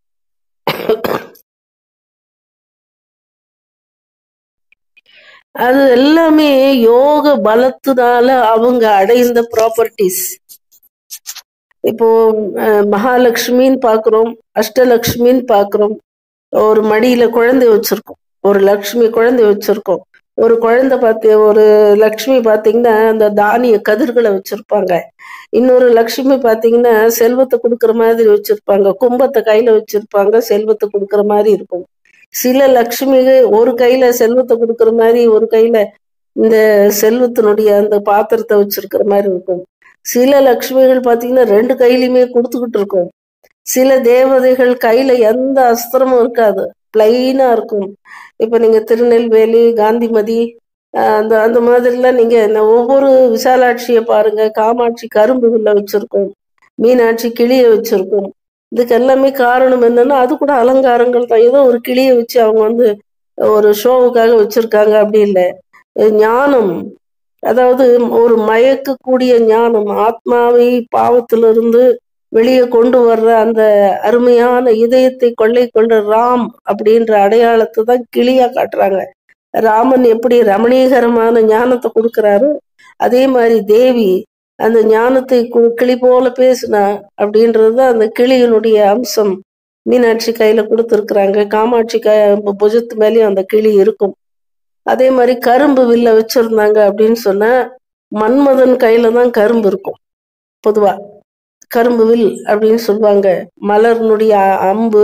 S1: அது எல்லாமே யோக பலத்தினால அவங்க அடைந்த ப்ராப்பர்ட்டிஸ். இப்போ மகாலட்சுமின்னு பாக்குறோம், அஷ்டலட்சுமின்னு பாக்குறோம். ஒரு மடியில குழந்தை வச்சிருக்கோம், ஒரு லக்ஷ்மி குழந்தை வச்சிருக்கோம். ஒரு குழந்தை பார்த்து, ஒரு லக்ஷ்மி பாத்தீங்கன்னா அந்த தானிய கதிர்களை வச்சிருப்பாங்க, இன்னொரு லக்ஷ்மி பாத்தீங்கன்னா செல்வத்தை கொடுக்குற மாதிரி வச்சிருப்பாங்க, கும்பத்தை கையில வச்சிருப்பாங்க, செல்வத்தை கொடுக்குற மாதிரி இருக்கும். சில லக்ஷ்மிகள் ஒரு கையில செல்வத்தை கொடுக்குற மாதிரி, ஒரு கையில இந்த செல்வத்தினுடைய அந்த பாத்திரத்தை வச்சிருக்கிற மாதிரி இருக்கும். சில லக்ஷ்மிகள் பாத்தீங்கன்னா ரெண்டு கையிலுமே கொடுத்துக்கிட்டு இருக்கும். சில தேவதைகள் கையில எந்த அஸ்திரமும் இருக்காது, பிளைனா இருக்கும். இப்ப நீங்க திருநெல்வேலி, காந்திமதி, அந்த அந்த மாதிரிலாம் நீங்க ஒவ்வொரு விசாலாட்சியை பாருங்க, காமாட்சி கரும்பு வில்ல வச்சிருக்கோம், மீனாட்சி கிளிய வச்சிருக்கோம். இதுக்கு எல்லாமே காரணம் என்னன்னா அது கூட அலங்காரங்கள் தான். ஏதோ ஒரு கிளியை வச்சு அவங்க வந்து ஒரு ஷோவுக்காக வச்சிருக்காங்க அப்படி இல்லை. ஞானம், அதாவது ஒரு மயக்கக்கூடிய ஞானம், ஆத்மாவை பாவத்திலிருந்து வெளியே கொண்டு வர்ற அந்த அருமையான இதயத்தை கொள்ளை கொண்ட ராம் அப்படின்ற அடையாளத்தை தான் கிளியா காட்டுறாங்க. ராமன் எப்படி ரமணீகரமான ஞானத்தை கொடுக்கிறாரு, அதே மாதிரி தேவி அந்த ஞானத்தை கிளி போல பேசுனா அப்படின்றது அந்த கிளியினுடைய அம்சம் மீனாட்சி கையில கொடுத்துருக்குறாங்க. காமாட்சி க புஜத்து மேலேயும் அந்த கிளி இருக்கும். அதே மாதிரி கரும்பு வில்ல வச்சிருந்தாங்க அப்படின்னு சொன்னா மன்மதன் கையில தான் கரும்பு இருக்கும். பொதுவா கரும்பு வில் அப்படின்னு சொல்லுவாங்க. மலர்னுடைய அம்பு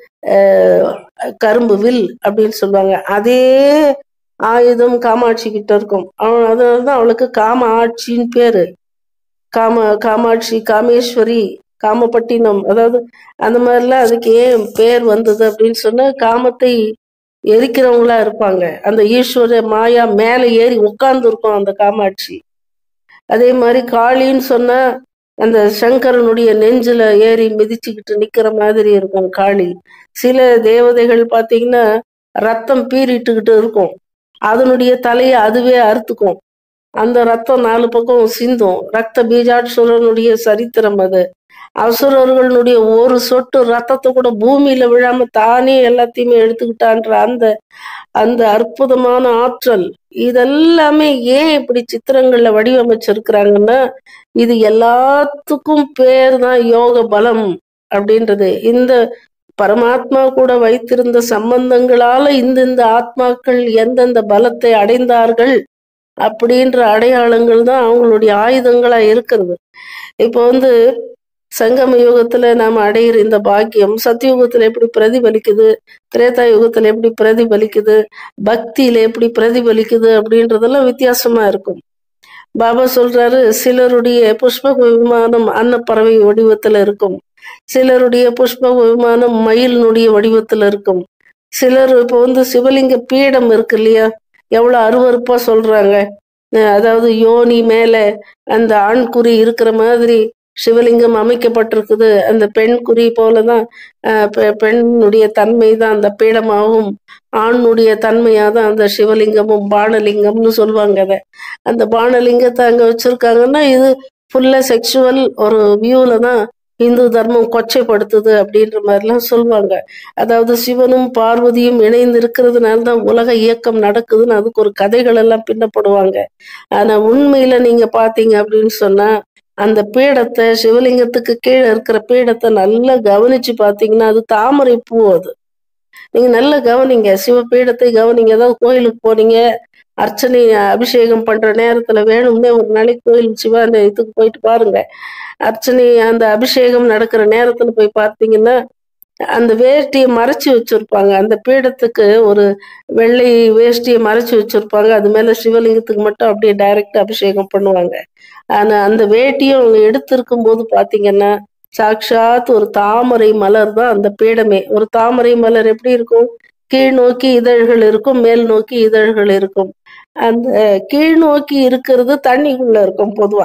S1: அஹ் கரும்பு வில் அப்படின்னு சொல்லுவாங்க. அதே ஆயுதம் காமாட்சி கிட்ட இருக்கும். அவன் அதனாலதான் அவளுக்கு காம ஆட்சின்னு பேரு. காம காமாட்சி, காமேஸ்வரி, காமப்பட்டினம், அதாவது அந்த மாதிரிலாம் அதுக்கு ஏன் பேர் வந்தது அப்படின்னு சொன்னா காமத்தை எரிக்கிறவங்களா இருப்பாங்க. அந்த ஈஸ்வர மாயா மேல ஏறி உட்கார்ந்து இருக்கும் அந்த காமாட்சி. அதே மாதிரி காளின்னு சொன்னா அந்த சங்கரனுடைய நெஞ்சில ஏறி மிதிச்சுக்கிட்டு நிக்கிற மாதிரி இருக்கும் காளி. சில தேவதைகள் பார்த்தீங்கன்னா ரத்தம் பீறிட்டுக்கிட்டு இருக்கும். அதனுடைய தலையை அதுவே அறுத்துக்கும். அந்த ரத்தம் நாலு பக்கம் சிந்தும். ரத்த பீஜாட்சுரனுடைய சரித்திரம் அது. அசுரர்களுடைய ஒரு சொட்டு ரத்தத்தை கூட பூமியில விழாம தானே எல்லாத்தையுமே எடுத்துக்கிட்டான்ற அந்த அந்த அற்புதமான ஆற்றல். இதெல்லாமே ஏன் இப்படி சித்திரங்கள்ல வடிவமைச்சிருக்கிறாங்கன்னா இது எல்லாத்துக்கும் பேர் தான் யோக பலம் அப்படின்றது. இந்த பரமாத்மா கூட வைத்திருந்த சம்பந்தங்களால இந்த இந்த ஆத்மாக்கள் எந்தெந்த பலத்தை அடைந்தார்கள் அப்படின்ற அடையாளங்கள் தான் அவங்களுடைய ஆயுதங்களா இருக்கிறது. இப்போ வந்து சங்கம யுகத்துல நாம அடையிற இந்த பாக்கியம் சத்தியுகத்துல எப்படி பிரதிபலிக்குது, திரேதா யுகத்துல எப்படி பிரதிபலிக்குது, பக்தியில எப்படி பிரதிபலிக்குது அப்படின்றதெல்லாம் வித்தியாசமா இருக்கும். பாபா சொல்றாரு, சிலருடைய புஷ்ப விமானம் அன்னப்பறவை வடிவத்துல இருக்கும், சிலருடைய புஷ்ப விமானம் மயிலினுடைய வடிவத்துல இருக்கும். சிலர் இப்போ வந்து சிவலிங்க பீடம் இருக்கு இல்லையா, எவ்வளவு அருவருப்பா சொல்றாங்க. அதாவது யோனி மேல அந்த ஆண் குறி இருக்கிற மாதிரி சிவலிங்கம் அமைக்கப்பட்டிருக்குது. அந்த பெண் குறி போலதான் பெண்ணுடைய தன்மை தான் அந்த பீடமாகவும் ஆணுடைய தன்மையா தான் அந்த சிவலிங்கமும் பானலிங்கம்னு சொல்லுவாங்க. அதை அந்த பானலிங்கத்தை அங்க வச்சிருக்காங்கன்னா இது ஃபுல்லா செக்ஷுவல் ஒரு வியூல தான் இந்து தர்மம் கொச்சைப்படுத்துது அப்படின்ற மாதிரிலாம் சொல்லுவாங்க. அதாவது சிவனும் பார்வதியும் இணைந்து இருக்கிறதுனால தான் உலக இயக்கம் நடக்குதுன்னு அதுக்கு ஒரு கதைகள் எல்லாம் பின்னப்படுவாங்க. ஆனா உண்மையில நீங்க பாத்தீங்க அப்படின்னு சொன்னா அந்த பீடத்தை, சிவலிங்கத்துக்கு கீழே இருக்கிற பீடத்தை நல்லா கவனிச்சு பாத்தீங்கன்னா அது தாமரை பூ. அது நீங்க நல்லா கவனிங்க, சிவபீடத்தை கவனிங்க. ஏதாவது கோயிலுக்கு போனீங்க, அர்ச்சனை அபிஷேகம் பண்ற நேரத்துல வேணும்னே ஒரு நாளைக்கு கோயில் சிவா அந்த இதுக்கு போயிட்டு பாருங்க. அர்ச்சனை அந்த அபிஷேகம் நடக்கிற நேரத்துல போய் பார்த்தீங்கன்னா அந்த வேஷ்டியை மறைச்சு வச்சிருப்பாங்க. அந்த பீடத்துக்கு ஒரு வெள்ளை வேஷ்டியை மறைச்சு வச்சிருப்பாங்க. அது மேல சிவலிங்கத்துக்கு மட்டும் அப்படியே டைரக்ட் அபிஷேகம் பண்ணுவாங்க. ஆனா அந்த வேட்டியும் அவங்க எடுத்திருக்கும் போது பாத்தீங்கன்னா சாட்சாத் ஒரு தாமரை மலர் தான் அந்த பீடமே. ஒரு தாமரை மலர் எப்படி இருக்கும், கீழ் நோக்கி இதழ்கள் இருக்கும், மேல் நோக்கி இதழ்கள் இருக்கும். அந்த கீழ் நோக்கி இருக்கிறது தண்ணிக்குள்ள இருக்கும் பொதுவா.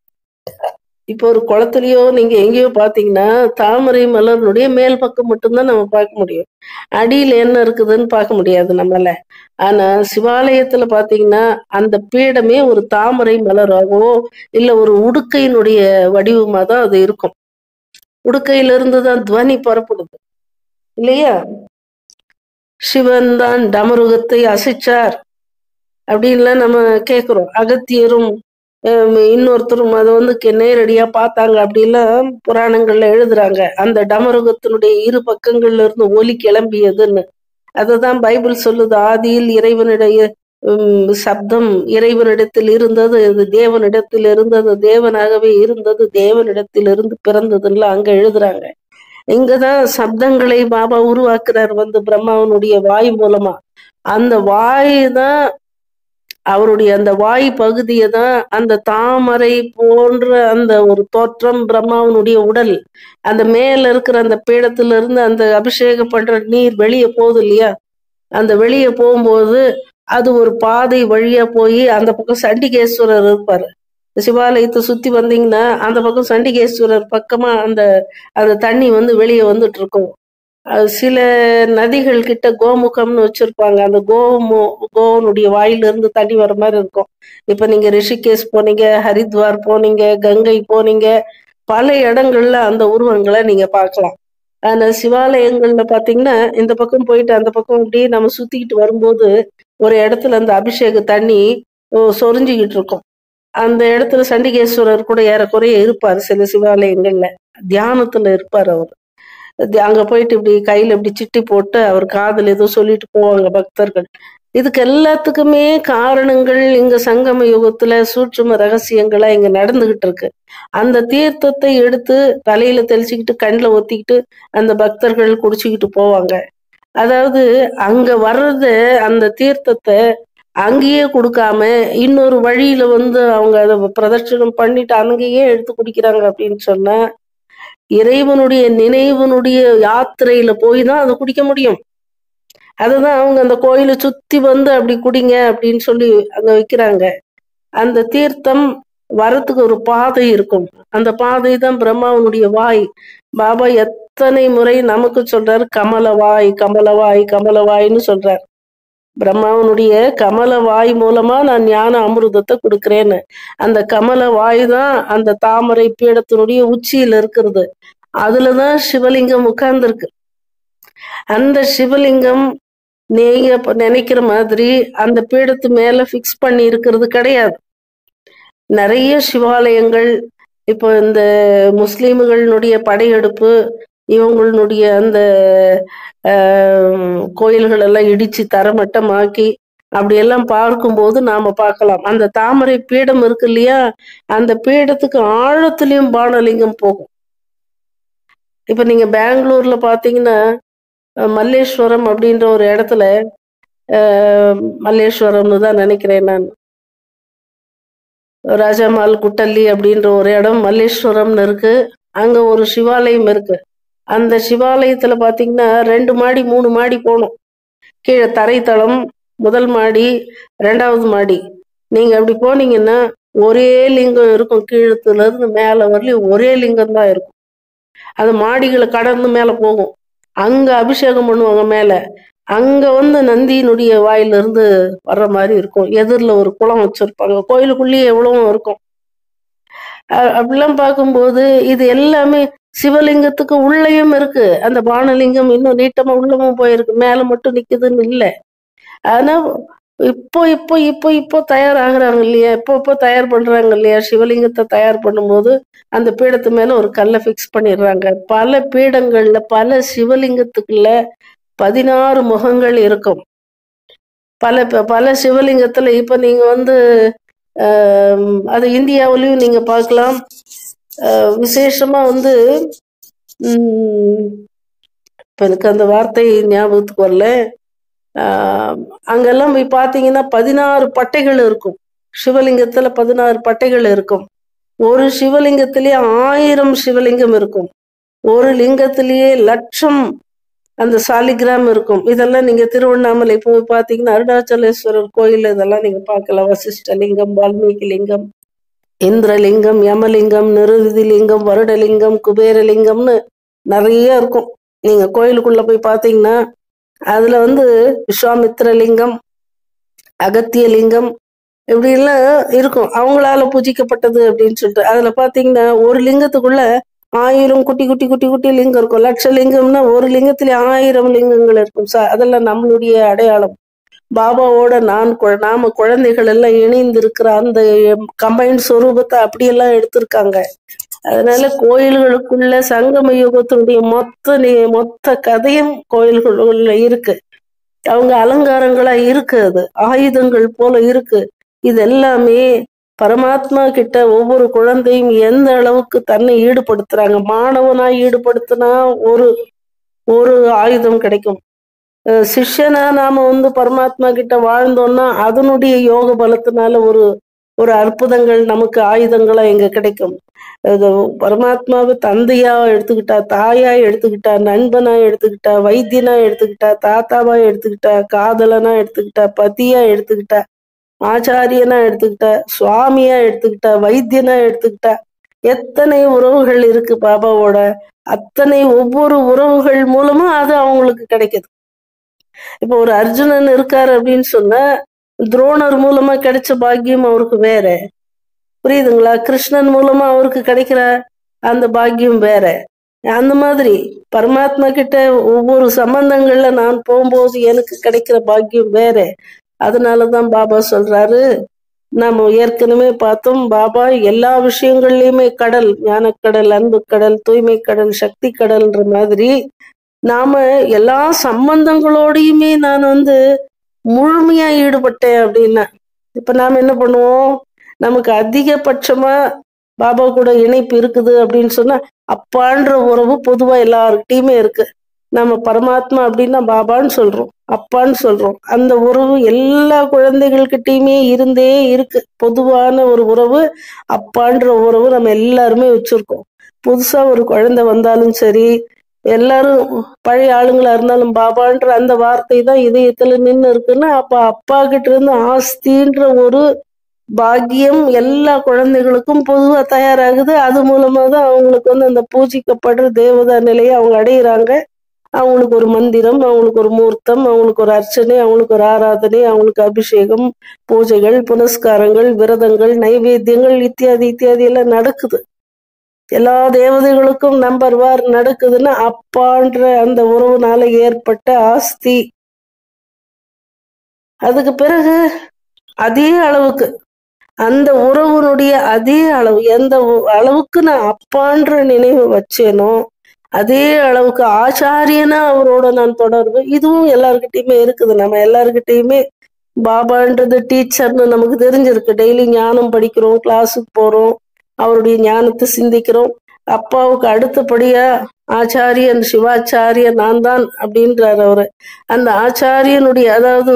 S1: இப்போ ஒரு குளத்துலயோ நீங்க எங்கேயோ பாத்தீங்கன்னா தாமரை மலருடைய மேல் பக்கம் மட்டும்தான் நம்ம பார்க்க முடியும், அடியில என்ன இருக்குதுன்னு பார்க்க முடியாது நம்மளால. ஆனா சிவாலயத்துல பாத்தீங்கன்னா அந்த பீடமே ஒரு தாமரை மலராகவோ இல்ல ஒரு உடுக்கையினுடைய வடிவமா தான் அது இருக்கும். உடுக்கையில இருந்துதான் துவனி புறப்படுது இல்லையா. சிவன் தான் டமருகத்தை அசைச்சார் அப்படின்லாம் நம்ம கேக்குறோம். அகத்தியரும் இன்னொருத்தரும் அதை வந்து நேரடியா பார்த்தாங்க அப்படிலாம் புராணங்கள்ல எழுதுறாங்க. அந்த டமருகத்தினுடைய இரு பக்கங்கள்ல இருந்து ஒலி கிளம்பியதுன்னு. அததான் பைபிள் சொல்லுது, ஆதியில் இறைவனுடைய உம் சப்தம் இறைவனிடத்தில் இருந்தது, இது தேவனிடத்தில் இருந்தது, தேவனாகவே இருந்தது, தேவனிடத்தில் இருந்து பிறந்ததுன்னு அங்க எழுதுறாங்க. இங்கதான் சப்தங்களை பாபா உருவாக்குறார் வந்து பிரம்மாவனுடைய வாய் மூலமா. அந்த வாய் தான் அவருடைய அந்த வாய் பகுதியை தான் அந்த தாமரை போன்ற அந்த ஒரு தோற்றம் பிரம்மாவனுடைய உடல். அந்த மேல இருக்கிற அந்த பீடத்துல இருந்து அந்த அபிஷேகம் பண்ற நீர் வெளியே போகுது இல்லையா, அந்த வெளியே போகும்போது அது ஒரு பாதை வழியா போய் அந்த பக்கம் சண்டிகேஸ்வரர் இருப்பாரு. சிவாலயத்தை சுத்தி வந்தீங்கன்னா அந்த பக்கம் சண்டிகேஸ்வரர் பக்கமா அந்த அந்த தண்ணி வந்து வெளியே வந்துட்டு இருக்கும். சில நதிகள் கிட்ட கோமுகம்னு வச்சிருப்பாங்க. அந்த கோமு கோவனுடைய வாயிலிருந்து தண்ணி வர மாதிரி இருக்கும். இப்ப நீங்க ரிஷிகேஷ் போனீங்க, ஹரித்வார் போனீங்க, கங்கை போனீங்க, பல இடங்கள்ல அந்த உருவங்களை நீங்க பார்க்கலாம். ஆனா சிவாலயங்கள்ல பாத்தீங்கன்னா இந்த பக்கம் போயிட்டு அந்த பக்கம் அப்படியே நம்ம சுத்திக்கிட்டு வரும்போது ஒரு இடத்துல அந்த அபிஷேக தண்ணி சொரிஞ்சுக்கிட்டு இருக்கும். அந்த இடத்துல சண்டிகேஸ்வரர் கூட ஏறக்குறைய இருப்பார். சில சிவாலயங்கள்ல தியானத்துல இருப்பார் அவர். அங்க போயிட்டு இப்படி கையில இப்படி சிட்டி போட்டு அவர் காதல் ஏதோ சொல்லிட்டு போவாங்க பக்தர்கள். இதுக்கு எல்லாத்துக்குமே காரணங்கள் இங்க சங்கம யுகத்துல சூட்சும ரகசியங்களா இங்க நடந்துகிட்டு இருக்கு. அந்த தீர்த்தத்தை எடுத்து தலையில தெளிச்சுக்கிட்டு கண்ணில் ஒத்திக்கிட்டு அந்த பக்தர்கள் குடிச்சுக்கிட்டு போவாங்க. அதாவது அங்க வர்றது அந்த தீர்த்தத்தை அங்கேயே கொடுக்காம இன்னொரு வழியில வந்து அவங்க அதை பிரதட்சணம் பண்ணிட்டு அங்கேயே எடுத்து குடிக்கிறாங்க அப்படின்னு சொன்னா இறைவனுடைய நினைவனுடைய யாத்திரையில போய் தான் அதை குடிக்க முடியும். அதுதான் அவங்க அந்த கோயிலை சுத்தி வந்து அப்படி குடிங்க அப்படின்னு சொல்லி அங்க வைக்கிறாங்க. அந்த தீர்த்தம் வரத்துக்கு ஒரு பாதை இருக்கும். அந்த பாதை தான் பிரம்மாவனுடைய வாய். பாபா எத்தனை முறை நமக்கு சொல்றாரு கமலவாய் கமலவாய் கமலவாய்ன்னு சொல்றார். பிரம்மாவனுடைய கமல வாய் மூலமா நான் ஞான அமிர்தத்தை கொடுக்கிறேன்னு. அந்த கமல வாய் தான் அந்த தாமரை பீடத்தினுடைய உச்சியில இருக்கிறது. அதுலதான் சிவலிங்கம் உட்கார்ந்துருக்கு. அந்த சிவலிங்கம் நீங்க நினைக்கிற மாதிரி அந்த பீடத்து மேல பிக்ஸ் பண்ணி இருக்கிறது கிடையாது. நிறைய சிவாலயங்கள் இப்போ இந்த முஸ்லிம்களுடைய படையெடுப்பு இவங்களுடைய அந்த கோயில்கள் எல்லாம் இடிச்சு தரமட்டமாக்கி அப்படியெல்லாம் பார்க்கும்போது நாம பார்க்கலாம் அந்த தாமரை பீடம் இருக்கு இல்லையா, அந்த பீடத்துக்கு ஆழத்திலையும் பானலிங்கம் போகும். இப்ப நீங்க பெங்களூர்ல பாத்தீங்கன்னா மல்லேஸ்வரம் அப்படின்ற ஒரு இடத்துல அஹ் மல்லேஸ்வரம்னு தான் நினைக்கிறேன் நான், ராஜாமால் குட்டல்லி அப்படின்ற ஒரு இடம் மல்லேஸ்வரம்னு இருக்கு. அங்க ஒரு சிவாலயம் இருக்கு. அந்த சிவாலயத்துல பாத்தீங்கன்னா ரெண்டு மாடி மூணு மாடி போகணும். கீழே தரைத்தளம், முதல் மாடி, ரெண்டாவது மாடி. நீங்க அப்படி போனீங்கன்னா ஒரே லிங்கம் இருக்கும். கீழத்துல இருந்து மேல வரலையும் ஒரே லிங்கம் தான் இருக்கும். அது மாடிகளை கடந்து மேல போகும். அங்க அபிஷேகம் பண்ணுவாங்க மேல. அங்க வந்து நந்தியினுடைய வாயிலிருந்து வர்ற மாதிரி இருக்கும். எதிரில் ஒரு குளம் வச்சிருப்பாங்க. கோயிலுக்குள்ளேயே எவ்வளவும் இருக்கும். அப்படிலாம் பார்க்கும்போது இது எல்லாமே சிவலிங்கத்துக்கு உள்ளேயும் இருக்கு. அந்த பானலிங்கம் இன்னும் நீட்டமா உள்ளமும் போயிருக்கு. மேல மட்டும் நிக்குதுன்னு இல்லை. ஆனா இப்போ இப்போ இப்போ இப்போ தயாராகிறாங்க இல்லையா, இப்போ இப்போ தயார் பண்றாங்க இல்லையா, சிவலிங்கத்தை தயார் பண்ணும்போது அந்த பீடத்து மேல ஒரு கல்லை பிக்ஸ் பண்ணிடுறாங்க. பல பீடங்கள்ல பல சிவலிங்கத்துக்குள்ள பதினாறு முகங்கள் இருக்கும். பல பல சிவலிங்கத்துல இப்ப நீங்க வந்து ஆஹ் அது இந்தியாவிலையும் நீங்க பார்க்கலாம். ஆஹ் விசேஷமா வந்து உம் இப்ப எனக்கு அந்த வார்த்தை ஞாபகத்துக்கு வரல. ஆஹ் அங்கெல்லாம் போய் பார்த்தீங்கன்னா பதினாறு பட்டைகள் இருக்கும். சிவலிங்கத்துல பதினாறு பட்டைகள் இருக்கும். ஒரு சிவலிங்கத்திலேயே ஆயிரம் சிவலிங்கம் இருக்கும். ஒரு லிங்கத்திலேயே லட்சம் அந்த சாலிகிராம் இருக்கும். இதெல்லாம் நீங்க திருவண்ணாமலை போய் பார்த்தீங்கன்னா அருணாச்சலேஸ்வரர் கோயில் இதெல்லாம் நீங்க பார்க்கலாம். வசிஷ்ட லிங்கம், வால்மீகி லிங்கம், இந்திரலிங்கம், யமலிங்கம், நிருதி லிங்கம், வருடலிங்கம், குபேரலிங்கம்னு நிறைய இருக்கும். நீங்க கோயிலுக்குள்ள போய் பார்த்தீங்கன்னா அதுல வந்து விஸ்வாமித்திர லிங்கம், அகத்திய லிங்கம் இப்படி எல்லாம் இருக்கும். அவங்களால பூஜிக்கப்பட்டது அப்படின்னு சொல்லிட்டு அதுல பாத்தீங்கன்னா ஒரு லிங்கத்துக்குள்ள ஆயிரம் குட்டி குட்டி குட்டி குட்டி லிங்கம் இருக்கும். லட்ச லிங்கம்னா ஒரு லிங்கத்திலே ஆயிரம் லிங்கங்கள் இருக்கும். ச அதெல்லாம் நம்மளுடைய அடையாளம். பாபாவோட நான் நாம குழந்தைகள் எல்லாம் இணைந்து இருக்கிற அந்த கம்பைன் சொரூபத்தை அப்படியெல்லாம் எடுத்திருக்காங்க. அதனால கோயில்களுக்குள்ள சங்கம யுகத்தினுடைய மொத்த மொத்த கதையும் கோயில்களுக்குள்ள இருக்கு. அவங்க அலங்காரங்களா இருக்கு, அது ஆயுதங்கள் போல இருக்கு. இது எல்லாமே பரமாத்மா கிட்ட ஒவ்வொரு குழந்தையும் எந்த அளவுக்கு தன்னை ஈடுபடுத்துறாங்க. மாணவனா ஈடுபடுத்தினா ஒரு ஒரு ஆயுதம் கிடைக்கும். சிஷ்யனா நாம வந்து பரமாத்மா கிட்ட வாழ்ந்தோம்னா அதனுடைய யோக பலத்தினால ஒரு ஒரு அற்புதங்கள் நமக்கு ஆயுதங்களா இங்க கிடைக்கும். பரமாத்மாவை தந்தையா எடுத்துக்கிட்டா, தாயா எடுத்துக்கிட்டா, நண்பனா எடுத்துக்கிட்டா, வைத்தியனா எடுத்துக்கிட்டா, தாத்தாவா எடுத்துக்கிட்டா, காதலனா எடுத்துக்கிட்டா, பதியா எடுத்துக்கிட்டா, ஆச்சாரியனா எடுத்துக்கிட்டா, சுவாமியா எடுத்துக்கிட்டா, வைத்தியனா எடுத்துக்கிட்டா, எத்தனை உறவுகள் இருக்கு பாபாவோட. அத்தனை ஒவ்வொரு உறவுகள் மூலமா அது அவங்களுக்கு கிடைக்குது. இப்ப ஒரு அர்ஜுனன் இருக்காரு அப்படின்னு சொன்னா துரோணர் மூலமா கிடைச்ச பாக்கியம் அவருக்கு வேற, புரியுதுங்களா? கிருஷ்ணன் மூலமா அவருக்கு கிடைக்கிற அந்த பாக்கியம் வேற. அந்த மாதிரி பரமாத்மா கிட்ட ஒவ்வொரு சம்பந்தங்கள்ல நான் போகும்போது எனக்கு கிடைக்கிற பாக்கியம் வேற. அதனாலதான் பாபா சொல்றாரு, நாம ஏற்கனவே பார்த்தோம். பாபா எல்லா விஷயங்கள்லயுமே கடல், ஞானக்கடல், அன்பு கடல், தூய்மை கடல், சக்தி கடல்ன்ற மாதிரி நாம எல்லா சம்பந்தங்களோடையுமே நான் வந்து முழுமையா ஈடுபட்டேன் அப்படின்னா, இப்ப நாம என்ன பண்ணுவோம், நமக்கு அதிகபட்சமா பாபா கூட இணைப்பு இருக்குது அப்படின்னு சொன்னா அப்பான்ற உறவு பொதுவா எல்லார்கிட்டயுமே இருக்கு. நம்ம பரமாத்மா அப்படின்னா பாபான்னு சொல்றோம், அப்பான்னு சொல்றோம். அந்த உறவு எல்லா குழந்தைகள்கிட்டயுமே இருந்தே இருக்கு. பொதுவான ஒரு உறவு, அப்பான்ற உறவு நம்ம எல்லாருமே வச்சிருக்கோம். புதுசா ஒரு குழந்தை வந்தாலும் சரி, எல்லாரும் பழைய ஆளுங்களா இருந்தாலும் பாபான்ற அந்த வார்த்தை தான் இதயத்துல நின்று இருக்குன்னா, அப்ப அப்பா கிட்ட இருந்து ஆஸ்தின்ற ஒரு பாக்கியம் எல்லா குழந்தைகளுக்கும் பொதுவா தயாராகுது. அது மூலமா தான் அவங்களுக்கு வந்து அந்த பூஜிக்கப்படுற தேவதா நிலையை அவங்க அடையிறாங்க. அவங்களுக்கு ஒரு மந்திரம், அவங்களுக்கு ஒரு மூர்த்தம், அவங்களுக்கு ஒரு அர்ச்சனை, அவங்களுக்கு ஒரு ஆராதனை, அவங்களுக்கு அபிஷேகம், பூஜைகள், புனஸ்காரங்கள், விரதங்கள், நைவேத்தியங்கள் இத்தியாதி இத்தியாதி எல்லாம் நடக்குது. எல்லா தேவதைகளுக்கும் நம்பர் வார் நடக்குதுன்னா அப்பான்ற அந்த உறவுனால ஏற்பட்ட ஆஸ்தி. அதுக்கு பிறகு அதே அளவுக்கு அந்த உறவுனுடைய அதே அளவு, எந்த அளவுக்கு நான் அப்பான்ற நினைவு வச்சேனோ அதே அளவுக்கு ஆச்சாரியனா அவரோட நான் தொடர்பு. இதுவும் எல்லார்கிட்டயுமே இருக்குது. நம்ம எல்லார்கிட்டயுமே பாபான்றது டீச்சர்னு நமக்கு தெரிஞ்சிருக்கு. டெய்லி ஞானம் படிக்கிறோம், கிளாஸுக்கு போறோம், அவருடைய ஞானத்தை சிந்திக்கிறோம். அப்பாவுக்கு அடுத்தபடியா ஆச்சாரியன் சிவாச்சாரியன் நான் தான் அப்படின்றார் அவரு. அந்த ஆச்சாரியனுடைய அதாவது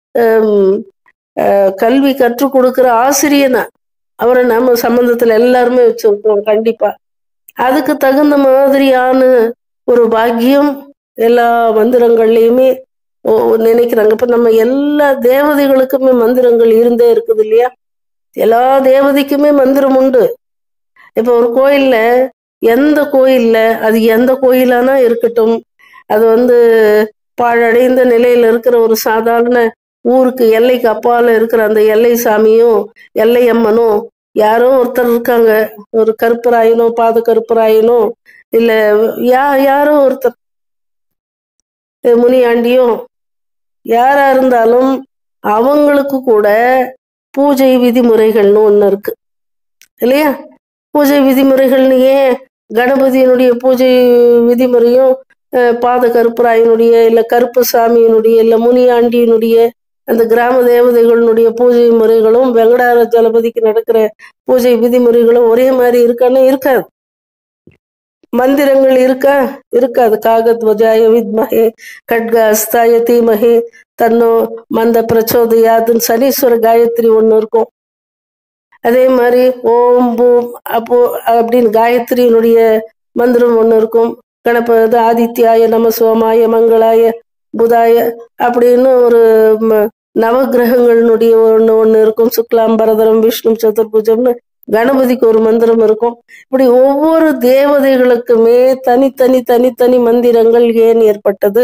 S1: கல்வி கற்றுக் கொடுக்கிற ஆசிரியனா அவரை நம்ம சம்பந்தத்துல எல்லாருமே வச்சிருக்கோம் கண்டிப்பா. அதுக்கு தகுந்த மாதிரியான ஒரு பாக்கியம் எல்லா மந்திரங்கள்லயுமே நினைக்கிறாங்க. இப்ப நம்ம எல்லா தேவதைகளுக்குமே மந்திரங்கள் இருந்தே இருக்குது இல்லையா? எல்லா தேவதைக்குமே மந்திரம் உண்டு. இப்ப ஒரு கோயில்ல, எந்த கோயில்ல அது எந்த கோயிலானா இருக்கட்டும், அது வந்து பாழடைந்த நிலையில இருக்கிற ஒரு சாதாரண ஊருக்கு எல்லைக்கு அப்பால இருக்கிற அந்த எல்லை சாமியும் எல்லை அம்மனும் யாரோ ஒருத்தர் இருக்காங்க. ஒரு கருப்பராயனோ பாத கருப்பராயனோ இல்ல யா யாரோ ஒருத்தர் முனியாண்டியோ யாரா இருந்தாலும் அவங்களுக்கு கூட பூஜை விதிமுறைகள்னு ஒண்ணு இருக்கு இல்லையா? பூஜை விதிமுறைகள்னு ஏன் கணபதியினுடைய பூஜை விதிமுறையும் பாத கருப்பராயனுடைய இல்ல கருப்பு சாமியினுடைய இல்ல முனியாண்டியினுடைய அந்த கிராம தேவதைகளுடைய பூஜை முறைகளும் வெங்கடார ஜலபதிக்கு நடக்கிற பூஜை விதிமுறைகளும் ஒரே மாதிரி இருக்கான்னு இருக்காது. மந்திரங்கள் இருக்கா? இருக்காது. காகத்வஜாய வித்மஹே கட்காஸ்தாய தீமஹே தன்னோ மந்த பிரச்சோதயாதுன்னு சனீஸ்வர காயத்ரி ஒண்ணு இருக்கும். அதே மாதிரி ஓம் பூம் அப்போ அப்படின்னு காயத்ரியினுடைய மந்திரம் ஒண்ணு இருக்கும். கணபதி ஆதித்யாய நம சோமாய மங்களாய புதாய அப்படின்னு ஒரு நவகிரகங்களுடைய ஒண்ணு ஒண்ணு இருக்கும். சுக்லாம் பரதரம் விஷ்ணு சதுர்புஜம்னு கணபதிக்கு ஒரு மந்திரம் இருக்கும். இப்படி ஒவ்வொரு தேவதைகளுக்குமே தனித்தனி தனித்தனி மந்திரங்கள் ஏன் ஏற்பட்டது?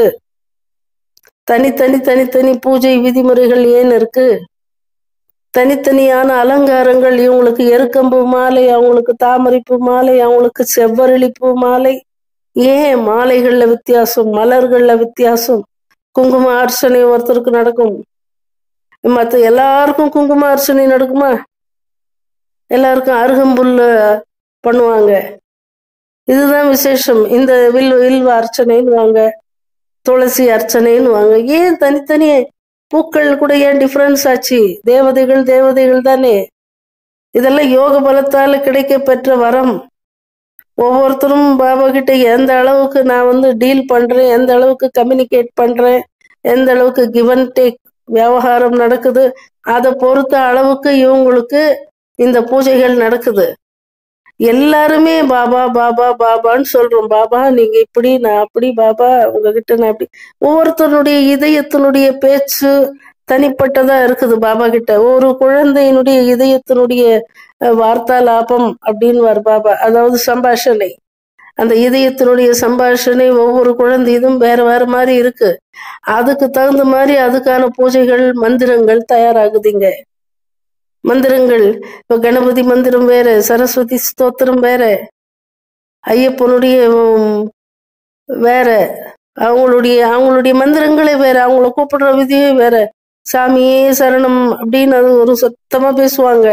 S1: தனித்தனி தனித்தனி பூஜை விதிமுறைகள் ஏன் இருக்கு? தனித்தனியான அலங்காரங்கள், இவங்களுக்கு எருக்கம்பு மாலை, அவங்களுக்கு தாமரைப்பூ மாலை, அவங்களுக்கு செவ்வரளிப்பூ மாலை. ஏன் மாலைகள்ல வித்தியாசம், மலர்கள்ல வித்தியாசம்? குங்கும அர்ச்சனை ஒருத்தருக்கு நடக்கும், மற்ற எல்லாருக்கும் குங்கும அர்ச்சனை நடக்குமா? எல்லாருக்கும் அருகம்புல்ல பண்ணுவாங்க. இதுதான் விசேஷம். இந்த வில் வில்வ அர்ச்சனைன்னு வாங்க, துளசி அர்ச்சனைன்னு வாங்க. ஏன் தனித்தனி பூக்கள் கூட ஏன் டிஃபரன்ஸ் ஆச்சு? தேவதைகள் தேவதைகள் தானே. இதெல்லாம் யோக பலத்தால கிடைக்க பெற்ற வரம். ஒவ்வொருத்தரும் பாபா கிட்ட எந்த அளவுக்கு நான் வந்து டீல் பண்றேன், எந்த அளவுக்கு கம்யூனிகேட் பண்றேன், எந்த அளவுக்கு கிவ் அண்ட் டேக் விவகாரம் நடக்குது, அதை பொறுத்த அளவுக்கு இவங்களுக்கு இந்த பூஜைகள் நடக்குது. எல்லாருமே பாபா பாபா பாபான்னு சொல்றோம். பாபா நீங்க இப்படி, நான் அப்படி, பாபா உங்ககிட்ட நான் அப்படி. ஒவ்வொருத்தருடைய இதயத்தினுடைய பேச்சு தனிப்பட்டதா இருக்குது பாபா கிட்ட. ஒரு குழந்தையினுடைய இதயத்தினுடைய வார்த்தாலாபம் அப்படின்னு பாபா, அதாவது சம்பாஷணை, அந்த இதயத்தினுடைய சம்பாஷணை ஒவ்வொரு குழந்தையும் வேற வேற மாதிரி இருக்கு. அதுக்கு தகுந்த மாதிரி அதுக்கான பூஜைகள் மந்திரங்கள் தயாராகுதுங்க. மந்திரங்கள் இப்ப கணபதி மந்திரம் வேற, சரஸ்வதி ஸ்தோத்திரம் வேற, ஐயப்பனுடைய வேற, அவங்களுடைய அவங்களுடைய மந்திரங்களே வேற, அவங்கள கூப்பிடுற விதியே வேற. சாமியே சரணம் அப்படின்னு அது ஒரு சத்தமா பேசுவாங்க.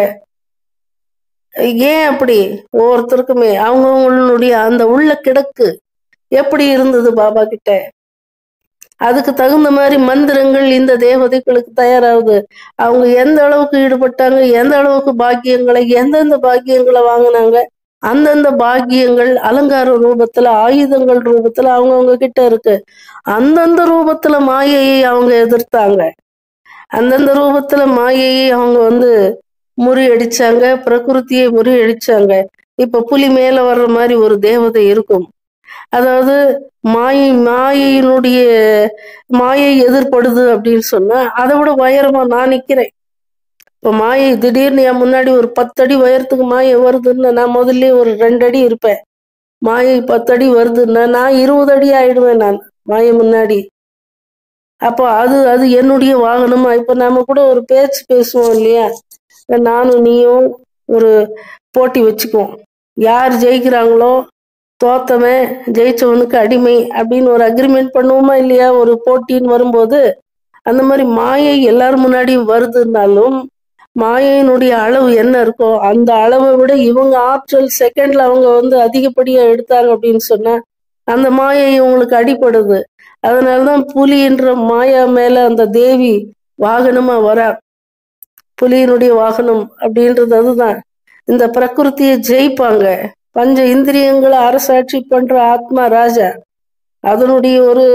S1: ஏன் அப்படி? ஒவ்வொருத்தருக்குமே அவங்கவுங்களுடைய அந்த உள்ள கிடக்கு எப்படி இருந்தது பாபா கிட்ட, அதுக்கு தகுந்த மாதிரி மந்திரங்கள் இந்த தேவதைகளுக்கு தயாராகுது. அவங்க எந்த அளவுக்கு ஈடுபட்டாங்க, எந்த அளவுக்கு பாக்கியங்களை எந்தெந்த பாக்கியங்களை வாங்கினாங்க, அந்தந்த பாக்கியங்கள் அலங்கார ரூபத்துல ஆயுதங்கள் ரூபத்துல அவங்கவுங்க கிட்ட இருக்கு. அந்தந்த ரூபத்துல மாயையை அவங்க எதிர்த்தாங்க, அந்தந்த ரூபத்துல மாயையை அவங்க வந்து முறியடிச்சாங்க, பிரகிருத்தியை முறியடிச்சாங்க. இப்ப புலி மேல வர்ற மாதிரி ஒரு தேவதை இருக்கும். அதாவது மாயை மாயையினுடைய மாயை எதிர்படுது அப்படின்னு சொன்னா அதை விட உயரமா நான் நிக்கிறேன். இப்ப மாயை திடீர்னு என் முன்னாடி ஒரு பத்தடி உயரத்துக்கு மாயை வருதுன்னு நான் முதல்ல ஒரு ரெண்டு அடி இருப்பேன். மாயை பத்தடி வருதுன்னா நான் இருபது அடி ஆயிடுவேன் நான் மாயை முன்னாடி. அப்போ அது அது என்னுடைய வாகனமா. இப்ப நாம கூட ஒரு பேச்சு பேசுவோம் இல்லையா, நானும் நீயும் ஒரு போட்டி வச்சுக்குவோம், யார் ஜெயிக்கிறாங்களோ தோத்தவன் ஜெயிச்சவனுக்கு அடிமை அப்படின்னு ஒரு அக்ரிமெண்ட் பண்ணுவோமா இல்லையா ஒரு போட்டின்னு வரும்போது. அந்த மாதிரி மாயை எல்லாரும் முன்னாடியும் வருதுன்னாலும் மாயையினுடைய அளவு என்ன இருக்கோ அந்த அளவை விட இவங்க ஆற்றல் செகண்ட்ல அவங்க வந்து அதிகப்படியா எடுத்தாங்க அப்படின்னு சொன்னா அந்த மாயை இவங்களுக்கு அடிப்படுது. அதனாலதான் புலின்ற மாயா மேல அந்த தேவி வாகனமா வரா. புலியினுடைய வாகனம் அப்படின்றது அதுதான். இந்த பிரகிருத்தியை ஜெயிப்பாங்க. பஞ்ச இந்திரியங்களை அரசாட்சி பண்ற ஆத்மா ராஜா. அதனுடைய ஒரு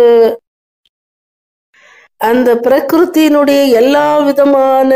S1: அந்த பிரகிருத்தினுடைய எல்லா விதமான